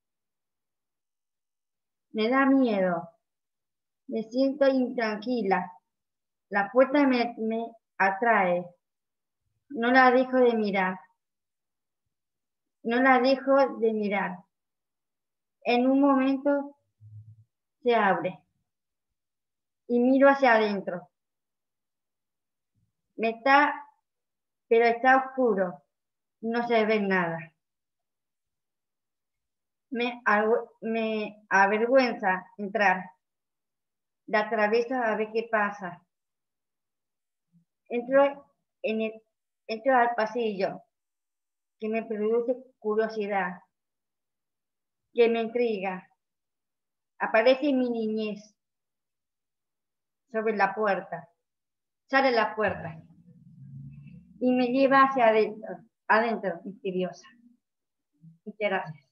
Me da miedo. Me siento intranquila. La puerta me, me atrae. No la dejo de mirar. No la dejo de mirar. En un momento se abre y miro hacia adentro. Me está, pero está oscuro. No se ve nada. Me, me avergüenza entrar. La atravieso a ver qué pasa. Entro, en el, entro al pasillo, que me produce curiosidad, que me intriga. Aparece mi niñez sobre la puerta. Sale la puerta y me lleva hacia adentro, adentro, misteriosa. Muchas gracias.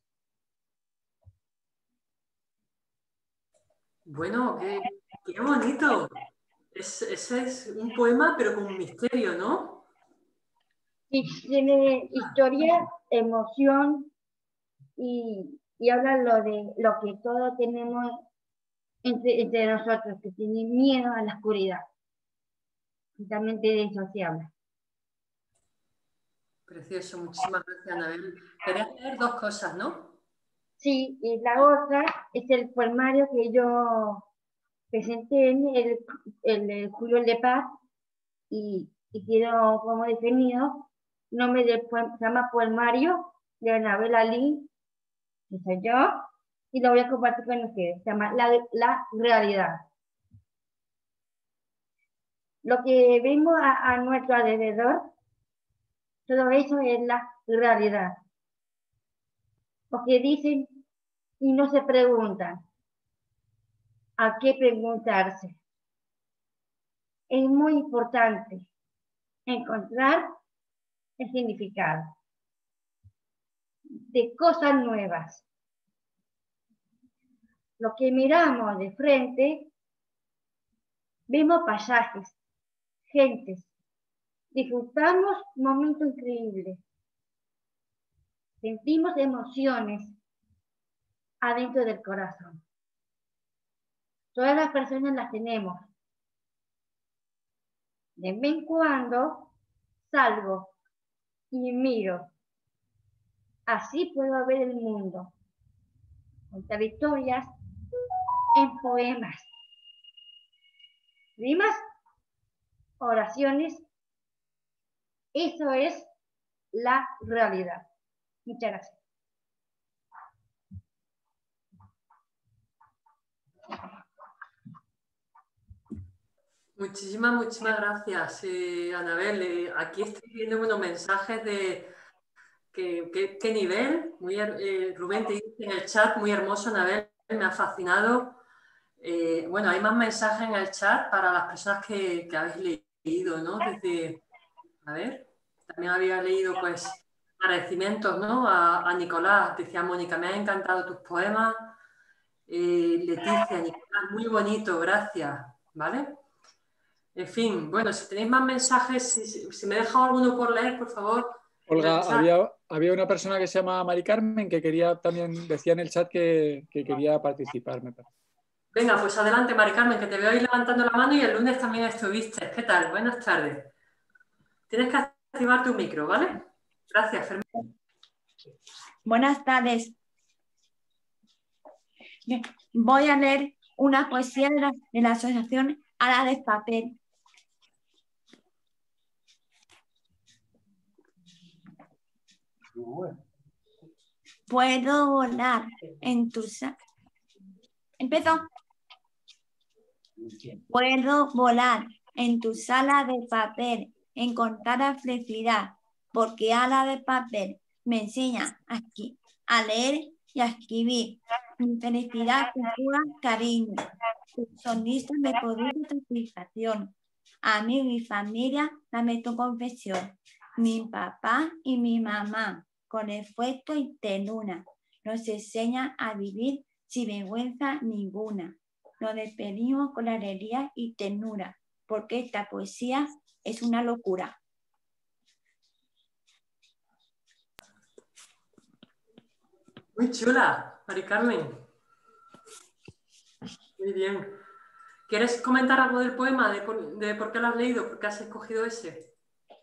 Bueno, qué, qué bonito. Es, ese es un poema, pero con misterio, ¿no? Sí, tiene historia, emoción y, y habla lo de lo que todos tenemos entre, entre nosotros, que tiene miedo a la oscuridad. Justamente de eso se habla. Precioso, muchísimas gracias, Anabel. Querías leer dos cosas, ¿no? Sí, y la otra es el poemario que yo presenté en el, el, el Julio de Paz y, y quiero como definido nombre del poema, se llama Poemario de Anabel Alí, que soy yo, y lo voy a compartir con ustedes. Se llama La, la Realidad. Lo que vemos a, a nuestro alrededor, todo eso es la realidad. Porque dicen y no se preguntan. ¿A qué preguntarse? Es muy importante encontrar el significado de cosas nuevas. Lo que miramos de frente, vemos paisajes, gentes, disfrutamos momentos increíbles, sentimos emociones adentro del corazón. Todas las personas las tenemos. De vez en cuando salgo y miro. Así puedo ver el mundo. Contar historias en poemas, rimas, oraciones Eso es la realidad. Muchas gracias. Muchísimas, muchísimas gracias, eh, Anabel. Eh, aquí estoy viendo unos mensajes de qué, qué- qué nivel. Muy, her- eh, Rubén te dice en el chat, muy hermoso, Anabel, me ha fascinado. Eh, bueno, hay más mensajes en el chat para las personas que, que habéis leído, ¿no? Desde, a ver, también había leído, pues, agradecimientos, ¿no? A, a Nicolás, decía Mónica, me han encantado tus poemas. Eh, Leticia, Nicolás, muy bonito, gracias, ¿vale? En fin, bueno, si tenéis más mensajes, si, si- si me he dejado alguno por leer, por favor, en el Olga, chat. había, había una persona que se llama Mari Carmen que quería también, decía en el chat que, que quería participar, me parece. Venga, pues adelante, Mari Carmen, que te veo ahí levantando la mano y el lunes también estuviste. ¿Qué tal? Buenas tardes. Tienes que activar tu micro, ¿vale? Gracias, Fermín. Buenas tardes. Bien, voy a leer una poesía de la, de la Asociación Ala de Papel. Puedo volar en tu sa- Empezó. Puedo volar en tu sala de papel, encontrar la felicidad, porque ala de papel me enseña a, esqui- a leer y a escribir. Mi felicidad te jura cariño, tu sonrisa me produce satisfacción. A mí y mi familia, dame tu confesión. Mi papá y mi mamá, con esfuerzo y ternura, nos enseñan a vivir sin vergüenza ninguna. Nos despedimos con alegría y ternura, porque esta poesía es una locura. Muy chula, Mari Carmen. Muy bien. ¿Quieres comentar algo del poema, de por, de por qué lo has leído? ¿Por qué has escogido ese?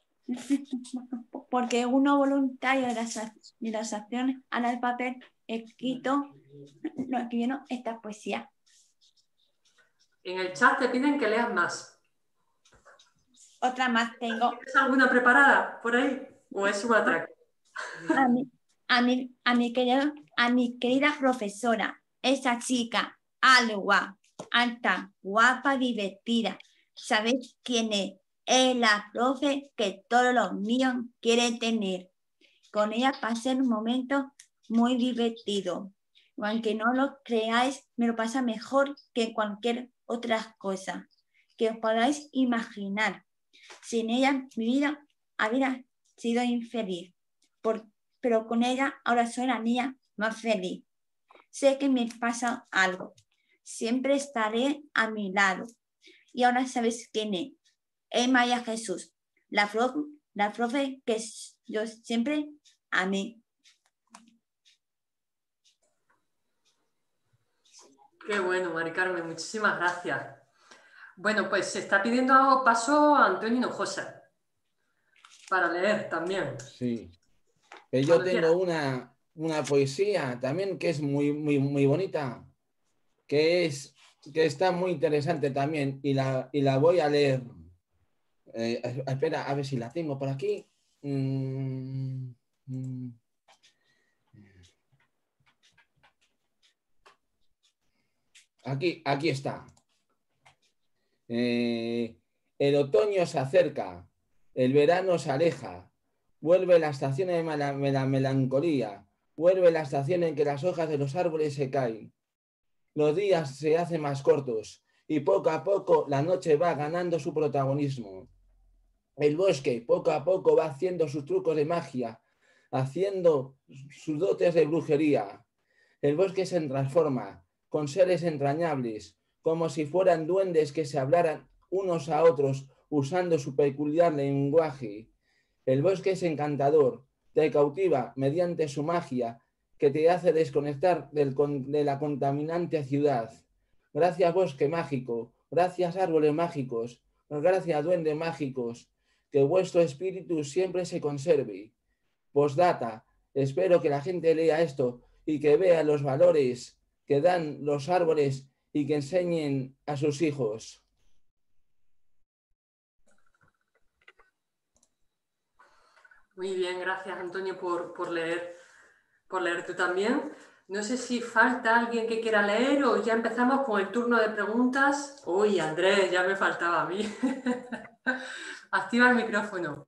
Porque uno voluntario de las, de las acciones al papel escrito, lo escribieron esta poesía. En el chat te piden que leas más. Otra más tengo. ¿Tienes alguna preparada por ahí? ¿O es un atraco? A mi, a mi, a mi, querido, a mi querida profesora, esa chica, alwa, alta, guapa, divertida. ¿Sabéis quién es? Es la profe que todos los niños quieren tener. Con ella pasé un momento muy divertido. Aunque no lo creáis, me lo pasa mejor que cualquier otra cosa que os podáis imaginar. Sin ella mi vida habría sido infeliz, por, pero con ella ahora soy la niña más feliz. Sé que me pasa algo, siempre estaré a mi lado. Y ahora sabéis quién es, es María Jesús, la profe, la profe que yo siempre amé. Qué bueno, Mari Carmen, muchísimas gracias. Bueno, pues se está pidiendo paso a Antonio Hinojosa para leer también. Sí. Eh, yo Cuando tengo quiera. una, una poesía también que es muy, muy, muy bonita, que, es, que está muy interesante también y la, y la voy a leer. Eh, espera, a ver si la tengo por aquí. Mm, mm. Aquí, aquí está. Eh, el otoño se acerca, el verano se aleja, vuelve la estación de la melancolía, vuelve la estación en que las hojas de los árboles se caen. Los días se hacen más cortos y poco a poco la noche va ganando su protagonismo. El bosque poco a poco va haciendo sus trucos de magia, haciendo sus dotes de brujería. El bosque se transforma con seres entrañables, como si fueran duendes que se hablaran unos a otros usando su peculiar lenguaje. El bosque es encantador, te cautiva mediante su magia, que te hace desconectar del, de la contaminante ciudad. Gracias, bosque mágico, gracias, árboles mágicos, gracias, duendes mágicos, que vuestro espíritu siempre se conserve. Postdata, espero que la gente lea esto y que vea los valores que dan los árboles y que enseñen a sus hijos. Muy bien, gracias Antonio por, por leer, por leer tú también. No sé si falta alguien que quiera leer o ya empezamos con el turno de preguntas. Uy, Andrés, ya me faltaba a mí. Activa el micrófono.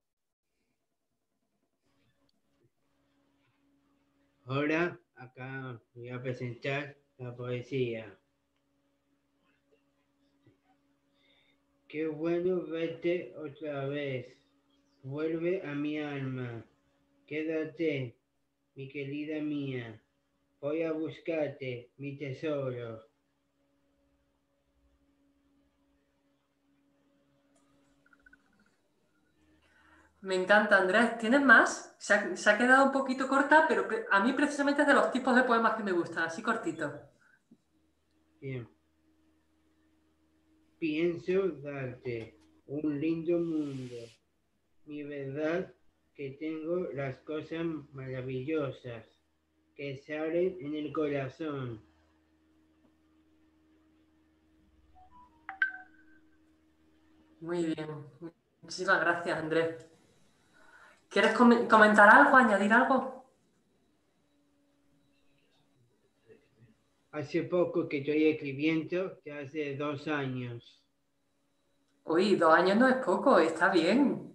Ahora acá voy a presentar la poesía. Qué bueno verte otra vez. Vuelve a mi alma. Quédate, mi querida mía. Voy a buscarte, mi tesoro. Me encanta, Andrés. ¿Tienes más? Se ha, se ha quedado un poquito corta, pero a mí precisamente es de los tipos de poemas que me gustan, así cortitos. Bien. Pienso darte un lindo mundo. Mi verdad que tengo las cosas maravillosas que salen en el corazón. Muy bien. Muchísimas gracias, Andrés. ¿Quieres com- comentar algo, añadir algo? Hace poco que estoy escribiendo, que hace dos años. Uy, dos años no es poco, está bien.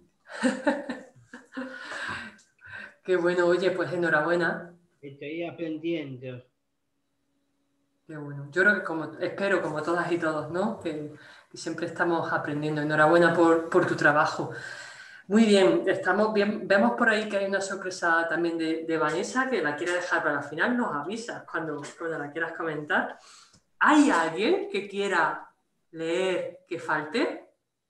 Qué bueno, oye, pues enhorabuena. Estoy aprendiendo. Qué bueno. Yo creo que como, espero, como todas y todos, ¿no? Que, que siempre estamos aprendiendo. Enhorabuena por, por tu trabajo. Muy bien, estamos bien. Vemos por ahí que hay una sorpresa también de, de Vanessa, que la quiere dejar para el final. Nos avisas cuando, cuando la quieras comentar. ¿Hay alguien que quiera leer que falte?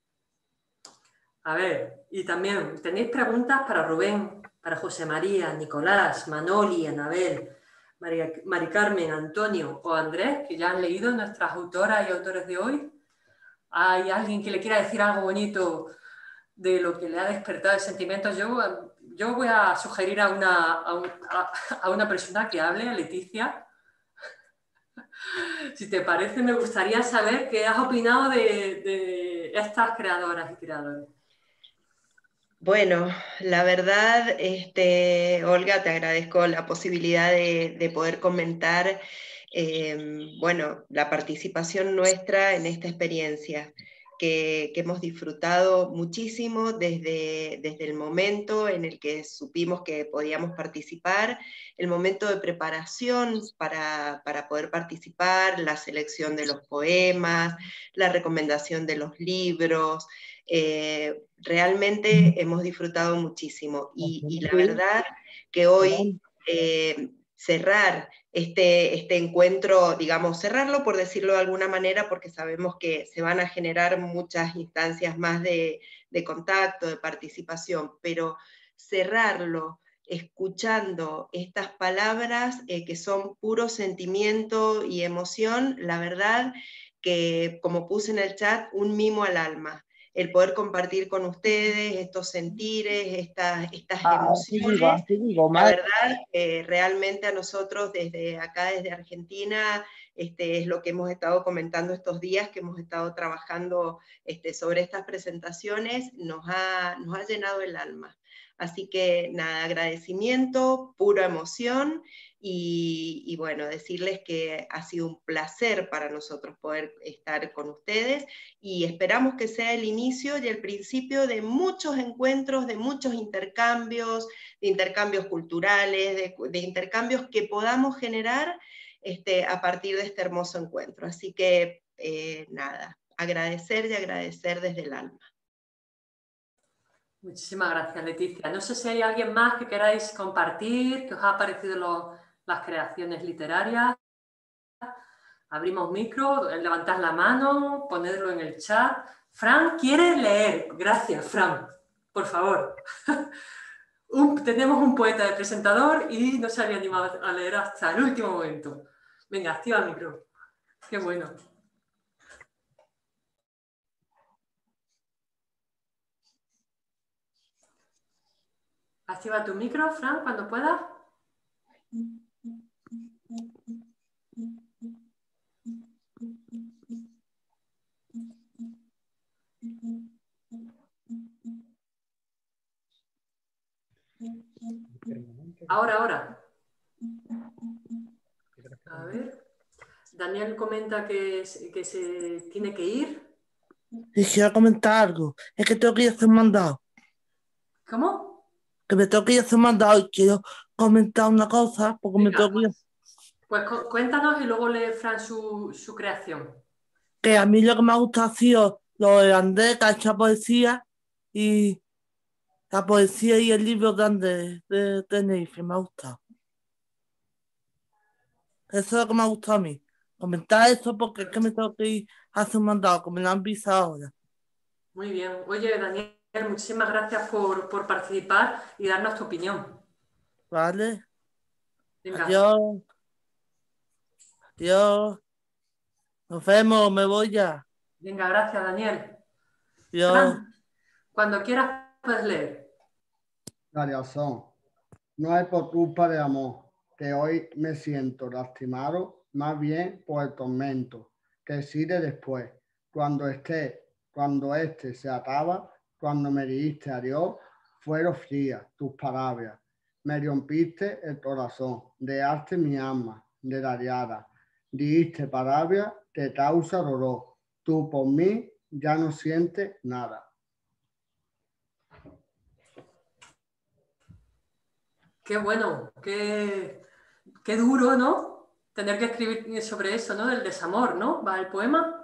A ver, y también tenéis preguntas para Rubén, para José María, Nicolás, Manoli, Anabel, María, Mari Carmen, Antonio o Andrés, que ya han leído nuestras autoras y autores de hoy. ¿Hay alguien que le quiera decir algo bonito de lo que le ha despertado el sentimiento? Yo, yo voy a sugerir a una, a, un, a, a una persona que hable, a Leticia. Si te parece, me gustaría saber qué has opinado de, de estas creadoras y creadores. Bueno, la verdad, este, Olga, te agradezco la posibilidad de, de poder comentar, eh, bueno, la participación nuestra en esta experiencia, que, que hemos disfrutado muchísimo desde, desde el momento en el que supimos que podíamos participar, el momento de preparación para, para poder participar, la selección de los poemas, la recomendación de los libros. Eh, realmente hemos disfrutado muchísimo y, y la verdad que hoy eh, cerrar este, este encuentro, digamos, cerrarlo por decirlo de alguna manera, porque sabemos que se van a generar muchas instancias más de, de contacto, de participación, pero cerrarlo escuchando estas palabras eh, que son puro sentimiento y emoción, la verdad que, como puse en el chat, un mimo al alma. El poder compartir con ustedes estos sentires, estas, estas emociones. Así digo, La mal. verdad, eh, realmente a nosotros desde acá, desde Argentina, este, es lo que hemos estado comentando estos días, que hemos estado trabajando este, sobre estas presentaciones, nos ha, nos ha llenado el alma. Así que nada, agradecimiento, pura emoción, y, y bueno, decirles que ha sido un placer para nosotros poder estar con ustedes, y esperamos que sea el inicio y el principio de muchos encuentros, de muchos intercambios, de intercambios culturales, de, de intercambios que podamos generar este, a partir de este hermoso encuentro. Así que eh, nada, agradecer y agradecer desde el alma. Muchísimas gracias, Leticia. No sé si hay alguien más que queráis compartir, que os ha parecido lo, las creaciones literarias. Abrimos micro, levantad la mano, ponedlo en el chat. Fran quiere leer. Gracias, Fran. Por favor. un, tenemos un poeta de presentador y no se había animado a leer hasta el último momento. Venga, activa el micro. Qué bueno. Activa tu micro, Fran, cuando puedas. Ahora, ahora. A ver. Daniel comenta que, que se tiene que ir. Y quiero comentar algo. Es que tengo que ir a hacer un mandado. ¿Cómo? Que me tengo que ir a hacer un mandado y quiero comentar una cosa porque Venga, me tengo que ir. Pues cuéntanos y luego lee Fran su, su creación. Que a mí lo que me ha gustado ha sido lo de Andrés, que ha hecho poesía y la poesía y el libro grande de Tenerife. Me ha gustado. Eso es lo que me ha gustado a mí. Comentar eso porque es que me tengo que ir a hacer un mandado, que me lo han avisado ahora. Muy bien. Oye, Daniel, muchísimas gracias por, por participar y darnos tu opinión. Vale. Venga. Adiós. Adiós. Nos vemos, me voy ya. Venga, gracias, Daniel. Adiós. Fran, cuando quieras puedes leer. Variación. No es por culpa de amor que hoy me siento lastimado, más bien por el tormento que sigue después. Cuando esté, cuando este se acaba, cuando me dijiste adiós, fueron frías tus palabras. Me rompiste el corazón, dejaste mi alma derribada. Dijiste palabras que causa dolor. Tú por mí ya no sientes nada. Qué bueno, qué, qué duro, ¿no? Tener que escribir sobre eso, ¿no? Del desamor, ¿no? ¿Va el poema?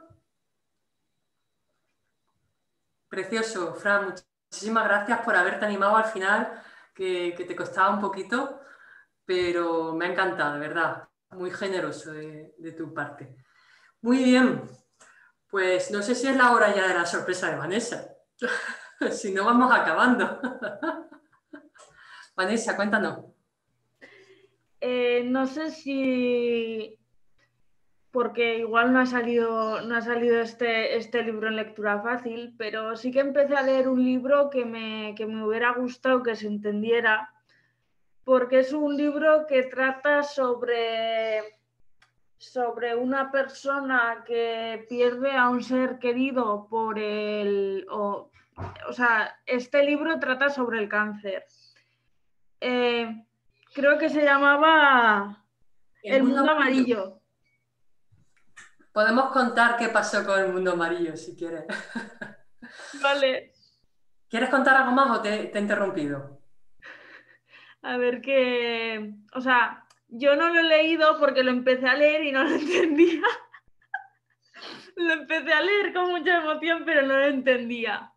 Precioso, Fran. Muchísimas gracias por haberte animado al final, que, que te costaba un poquito, pero me ha encantado, de verdad. Muy generoso de, de tu parte. Muy bien. Pues no sé si es la hora ya de la sorpresa de Vanessa. Si no, vamos acabando. Vanessa, cuéntanos. Eh, no sé si, porque igual no ha salido, no ha salido este, este libro en lectura fácil, pero sí que empecé a leer un libro que me, que me hubiera gustado que se entendiera, porque es un libro que trata sobre, sobre una persona que pierde a un ser querido por el... O, o sea, este libro trata sobre el cáncer. Eh, creo que se llamaba El, el mundo, mundo amarillo. amarillo. Podemos contar qué pasó con el mundo amarillo, si quieres. Vale. ¿Quieres contar algo más o te, te he interrumpido? A ver qué... O sea, yo no lo he leído porque lo empecé a leer y no lo entendía. Lo empecé a leer con mucha emoción, pero no lo entendía.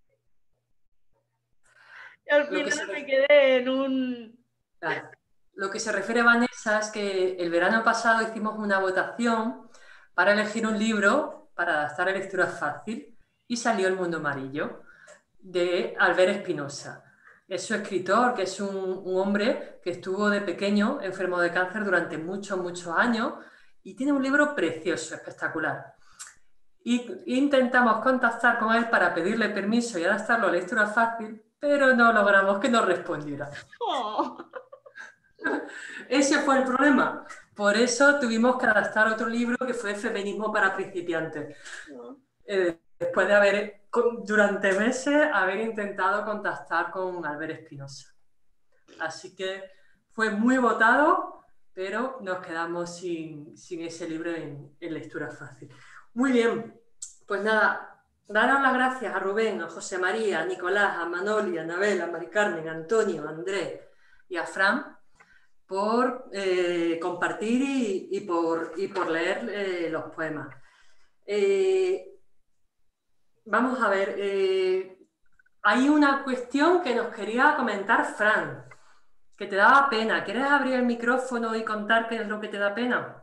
Y al final se... me quedé en un... Claro. Lo que se refiere, Vanessa, es que el verano pasado hicimos una votación para elegir un libro para adaptar a lectura fácil y salió El mundo amarillo, de Albert Espinosa. Es su escritor, que es un, un hombre que estuvo de pequeño enfermo de cáncer durante muchos, muchos años y tiene un libro precioso, espectacular. Y intentamos contactar con él para pedirle permiso y adaptarlo a lectura fácil, pero no logramos que nos respondiera. Oh. Ese fue el problema. Por eso tuvimos que adaptar otro libro que fue Feminismo para principiantes. Oh. Eh, después de haber, durante meses, haber intentado contactar con Albert Espinosa. Así que fue muy votado, pero nos quedamos sin, sin ese libro en, en lectura fácil. Muy bien, pues nada, daros las gracias a Rubén, a José María, a Nicolás, a Manoli, a Anabel, a Mari Carmen, a Antonio, a Andrés y a Fran por eh, compartir y, y, por, y por leer eh, los poemas. Eh, vamos a ver, eh, hay una cuestión que nos quería comentar Fran, que te daba pena. ¿Quieres abrir el micrófono y contar qué es lo que te da pena?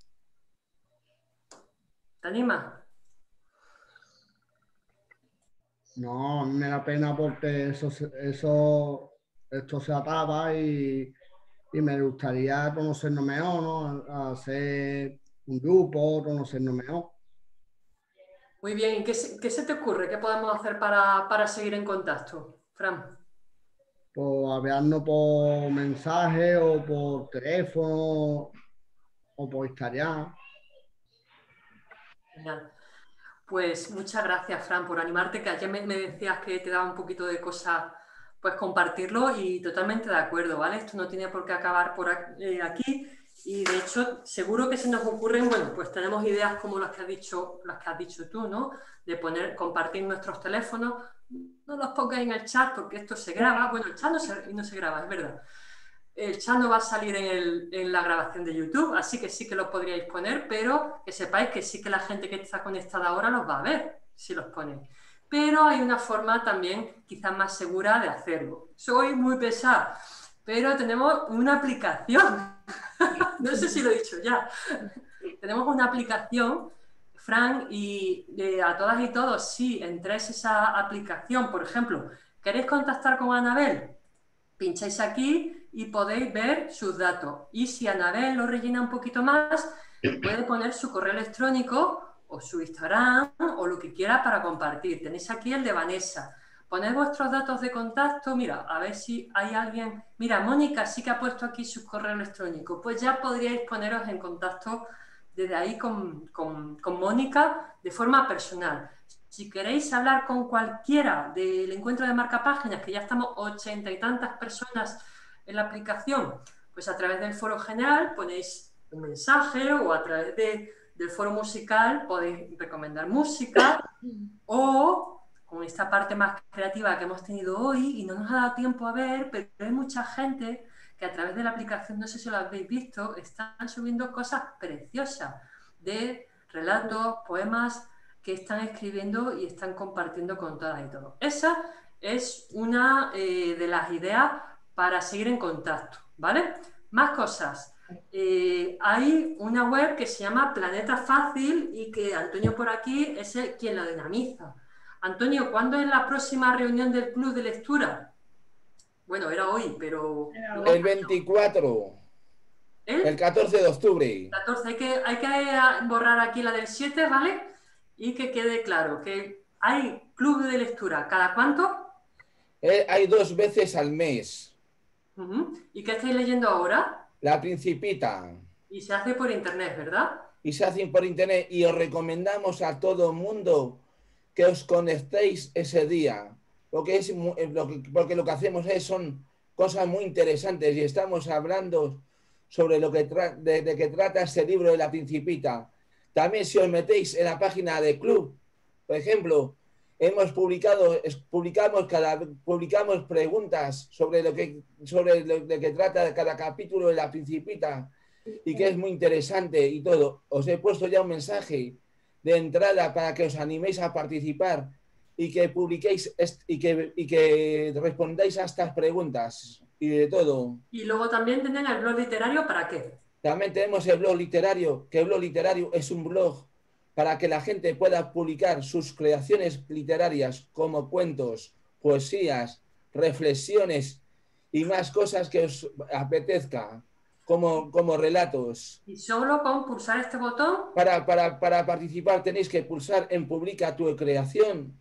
¿Te animas? No, me da pena porque eso, eso, esto se acaba y, y me gustaría conocernos mejor, ¿no? Hacer un grupo, conocernos mejor. Muy bien, ¿y qué se, qué se te ocurre? ¿Qué podemos hacer para, para seguir en contacto, Fran? Pues hablarnos por mensaje o por teléfono o por Instagram. Genial. Pues muchas gracias, Fran, por animarte, que ayer me, me decías que te daba un poquito de cosa pues compartirlo y totalmente de acuerdo, ¿vale? Esto no tiene por qué acabar por aquí y de hecho seguro que se nos ocurren, bueno, pues tenemos ideas como las que has dicho, las que has dicho tú, ¿no? De poner, compartir nuestros teléfonos, no los pongáis en el chat porque esto se graba, bueno, el chat no se, no se graba, es verdad. El chat no va a salir en, el, en la grabación de YouTube, así que sí que los podríais poner, pero que sepáis que sí que la gente que está conectada ahora los va a ver, si los ponéis. Pero hay una forma también quizás más segura de hacerlo. Soy muy pesada, pero tenemos una aplicación. No sé si lo he dicho ya. Tenemos una aplicación, Fran, y eh, a todas y todos, si entráis esa aplicación, por ejemplo, ¿queréis contactar con Anabel? Pincháis aquí y podéis ver sus datos. Y si Anabel lo rellena un poquito más, puede poner su correo electrónico o su Instagram o lo que quiera para compartir. Tenéis aquí el de Vanessa. Poned vuestros datos de contacto. Mira, a ver si hay alguien... Mira, Mónica sí que ha puesto aquí su correo electrónico. Pues ya podríais poneros en contacto desde ahí con, con, con Mónica de forma personal. Si queréis hablar con cualquiera del encuentro de marcapáginas, que ya estamos ochenta y tantas personas en la aplicación, pues a través del foro general ponéis un mensaje o a través de, del foro musical podéis recomendar música o con esta parte más creativa que hemos tenido hoy y no nos ha dado tiempo a ver, pero hay mucha gente que a través de la aplicación, no sé si lo habéis visto, están subiendo cosas preciosas de relatos, poemas que están escribiendo y están compartiendo con todas y todos. Esa es una eh, de las ideas para seguir en contacto, ¿vale? Más cosas. Eh, hay una web que se llama Planeta Fácil y que Antonio por aquí es el, quien lo dinamiza. Antonio, ¿cuándo es la próxima reunión del club de lectura? Bueno, era hoy, pero... El veinticuatro. ¿El? El catorce de octubre. catorce. Hay que, hay que borrar aquí la del siete, ¿vale? Y que quede claro que hay club de lectura. ¿Cada cuánto? Eh, hay dos veces al mes. Uh-huh. ¿Y qué estáis leyendo ahora? La Principita. Y se hace por internet, ¿verdad? Y se hace por internet y os recomendamos a todo el mundo que os conectéis ese día. Porque, es, lo que, porque lo que hacemos es, son cosas muy interesantes y estamos hablando sobre lo que tra de, de que trata este libro de La Principita. También si os metéis en la página de club, por ejemplo, hemos publicado, publicamos, cada, publicamos preguntas sobre lo que, sobre lo de que trata cada capítulo de La Principita y que es muy interesante y todo. Os he puesto ya un mensaje de entrada para que os animéis a participar y que publiquéis y que, y que respondáis a estas preguntas y de todo. Y luego también tienen el blog literario, ¿para qué? También tenemos el blog literario, que el blog literario es un blog para que la gente pueda publicar sus creaciones literarias como cuentos, poesías, reflexiones y más cosas que os apetezca, como, como relatos. ¿Y solo con pulsar este botón? Para, para, para participar tenéis que pulsar en Publica tu creación.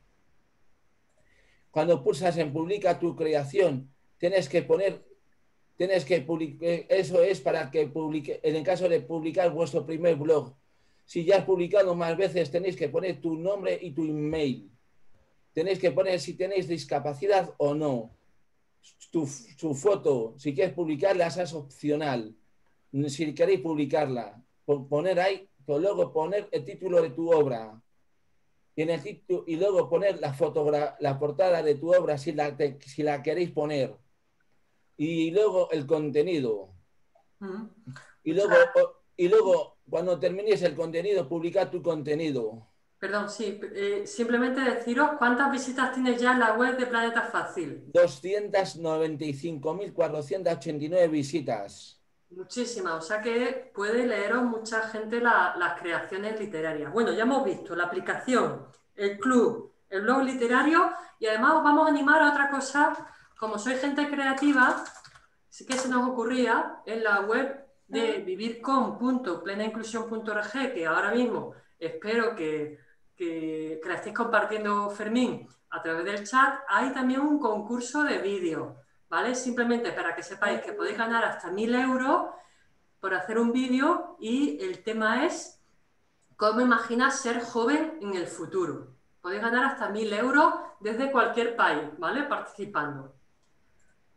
Cuando pulsas en Publica tu creación, tienes que poner... Tienes que publicar, eso es para que publique, en el caso de publicar vuestro primer blog. Si ya has publicado más veces, tenéis que poner tu nombre y tu email. Tenéis que poner si tenéis discapacidad o no. Tu, tu foto, si quieres publicarla, es opcional. Si queréis publicarla, poner ahí, pues luego poner el título de tu obra. Y, en el título, y luego poner la, la portada de tu obra si la, te, si la queréis poner. Y luego el contenido. Uh-huh. Y luego, y luego, cuando termines el contenido, publicar tu contenido. Perdón, sí. Eh, simplemente deciros cuántas visitas tienes ya en la web de Planeta Fácil. doscientas noventa y cinco mil cuatrocientas ochenta y nueve visitas. Muchísimas. O sea que puede leeros mucha gente la, las creaciones literarias. Bueno, ya hemos visto la aplicación, el club, el blog literario y además os vamos a animar a otra cosa. Como soy gente creativa, sí que se nos ocurría en la web de vivircon punto plena inclusión punto org, que ahora mismo espero que, que, que la estéis compartiendo, Fermín, a través del chat, hay también un concurso de vídeo, ¿vale? Simplemente para que sepáis que podéis ganar hasta mil euros por hacer un vídeo y el tema es cómo imaginas ser joven en el futuro. Podéis ganar hasta mil euros desde cualquier país, ¿vale? Participando.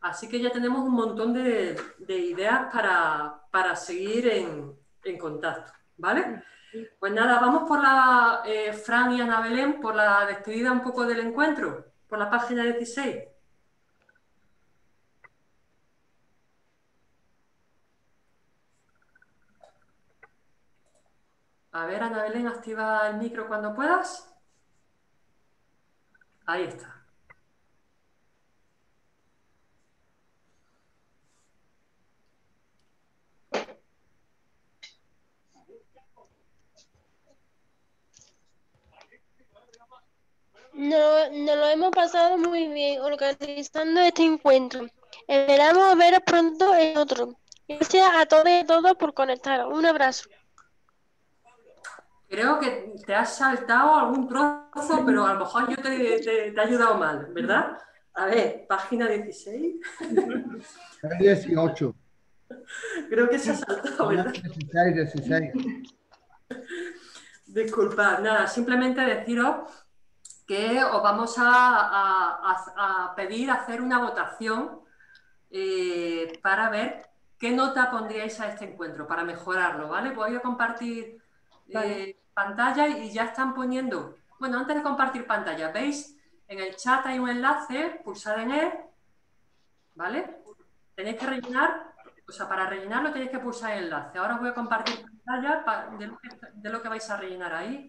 Así que ya tenemos un montón de, de ideas para, para seguir en, en contacto, ¿vale? Pues nada, vamos por la, eh, Fran y Ana Belén, por la despedida un poco del encuentro, por la página dieciséis. A ver, Ana Belén, activa el micro cuando puedas. Ahí está. No, nos lo hemos pasado muy bien organizando este encuentro. Esperamos veros pronto en otro. Gracias a todos y a todos por conectar. Un abrazo. Creo que te has saltado algún trozo, pero a lo mejor yo te, te, te he ayudado mal, ¿verdad? A ver, página dieciséis. dieciocho. Creo que se ha saltado, ¿verdad? dieciséis, dieciséis. Disculpad, nada, simplemente deciros que os vamos a, a, a, a pedir hacer una votación eh, para ver qué nota pondríais a este encuentro, para mejorarlo, ¿vale? Voy a compartir eh, vale. pantalla y ya están poniendo... Bueno, antes de compartir pantalla, ¿veis? En el chat hay un enlace, pulsad en él, ¿vale? Tenéis que rellenar, o sea, para rellenarlo tenéis que pulsar el enlace. Ahora os voy a compartir pantalla de lo que, de lo que vais a rellenar ahí.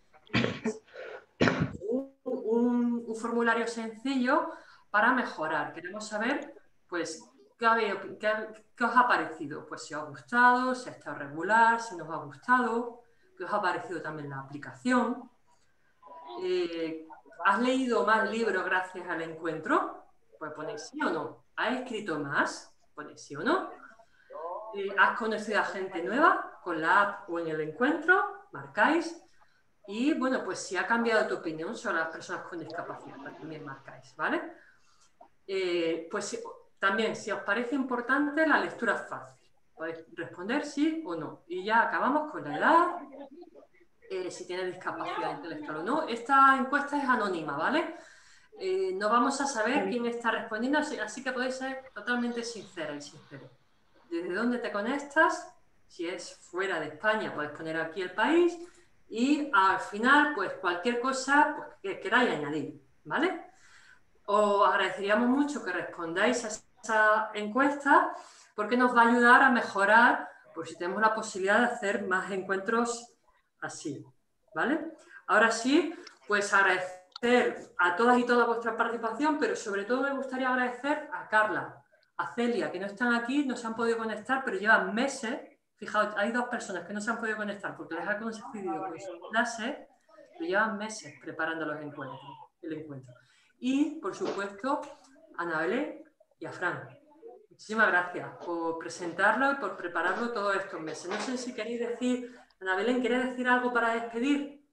Un, un, un formulario sencillo para mejorar. Queremos saber, pues, ¿qué, habéis, qué, qué os ha parecido? Pues si os ha gustado, si ha estado regular, si nos ha gustado, qué os ha parecido también la aplicación. Eh, ¿Has leído más libros gracias al encuentro? Pues ponéis sí o no. ¿Has escrito más? Ponéis sí o no. Eh, ¿Has conocido a gente nueva con la app o en el encuentro? Marcáis. Y bueno, pues si ha cambiado tu opinión sobre las personas con discapacidad, también marcáis, ¿vale? Eh, pues si, también, si os parece importante, la lectura es fácil. Podéis responder sí o no. Y ya acabamos con la edad, eh, si tiene discapacidad intelectual o no. Esta encuesta es anónima, ¿vale? Eh, no vamos a saber quién está respondiendo, así, así que podéis ser totalmente sincera y sincero. ¿Desde dónde te conectas? Si es fuera de España, podéis poner aquí el país. Y al final, pues cualquier cosa pues, que queráis añadir, ¿vale? Os agradeceríamos mucho que respondáis a esa encuesta porque nos va a ayudar a mejorar, por si tenemos la posibilidad de hacer más encuentros así, ¿vale? Ahora sí, pues agradecer a todas y todas vuestra participación, pero sobre todo me gustaría agradecer a Carla, a Celia, que no están aquí, no se han podido conectar, pero llevan meses. Fijaos, hay dos personas que no se han podido conectar porque les ha coincidido con su clase, pero llevan meses preparando los encuentros, el encuentro. Y, por supuesto, a Ana Belén y a Fran. Muchísimas gracias por presentarlo y por prepararlo todos estos meses. No sé si queréis decir, Ana Belén, ¿queréis decir algo para despedir?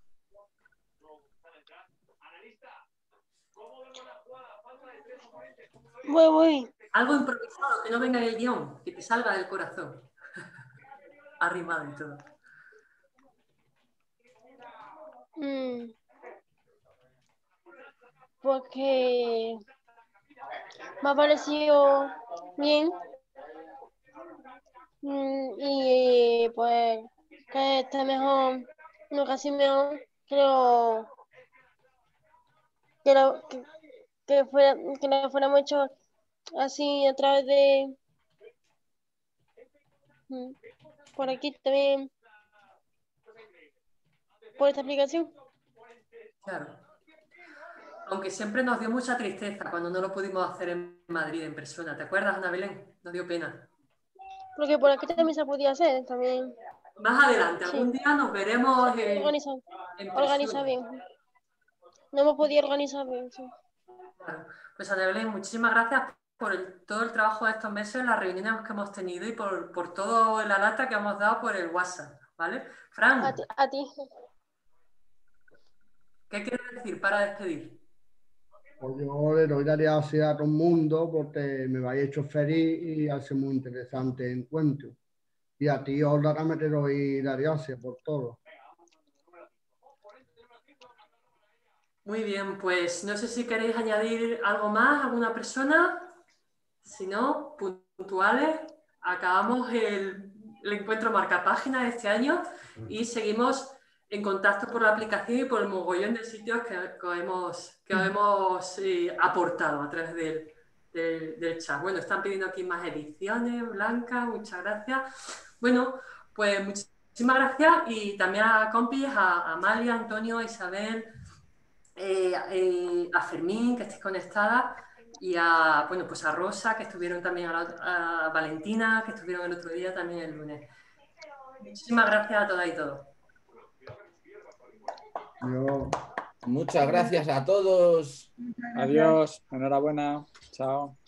Voy, voy. Algo improvisado, que no venga en el guión, que te salga del corazón. Arrimado y todo. Mm. Porque me ha parecido bien mm, y pues que esté mejor, no casi mejor, creo que lo, que, que fuera que lo fuéramos hecho así a través de mm, por aquí también por esta aplicación. Claro. Aunque siempre nos dio mucha tristeza cuando no lo pudimos hacer en Madrid en persona. ¿Te acuerdas, Ana Belén? Nos dio pena. Porque por aquí también se podía hacer, también. Más adelante, sí. Algún día nos veremos en, organizar, en organizar bien. No hemos podido organizar bien, sí. Claro. Pues Ana Belén, muchísimas gracias por el, todo el trabajo de estos meses, las reuniones que hemos tenido y por, por toda la lata que hemos dado por el WhatsApp, ¿vale? Fran. A ti. A ti. ¿Qué quieres decir para despedir? Pues yo le doy las gracias a todo el mundo porque me habéis hecho feliz y hace muy interesante encuentro. Y a ti, Olga, también te doy las gracias por todo. Muy bien, pues no sé si queréis añadir algo más, alguna persona. Si no, puntuales, acabamos el, el encuentro marcapágina de este año y seguimos en contacto por la aplicación y por el mogollón de sitios que, que hemos, que hemos eh, aportado a través del, del, del chat. Bueno, están pidiendo aquí más ediciones, Blanca, muchas gracias. Bueno, pues muchísimas gracias y también a compis, a Amalia, Antonio, a Isabel, eh, eh, a Fermín, que estéis conectada, y a, bueno, pues a Rosa, que estuvieron también, a, la, a Valentina, que estuvieron el otro día, también el lunes. Muchísimas gracias a todas y todos. Yo. Muchas gracias a todos. Adiós, enhorabuena, chao.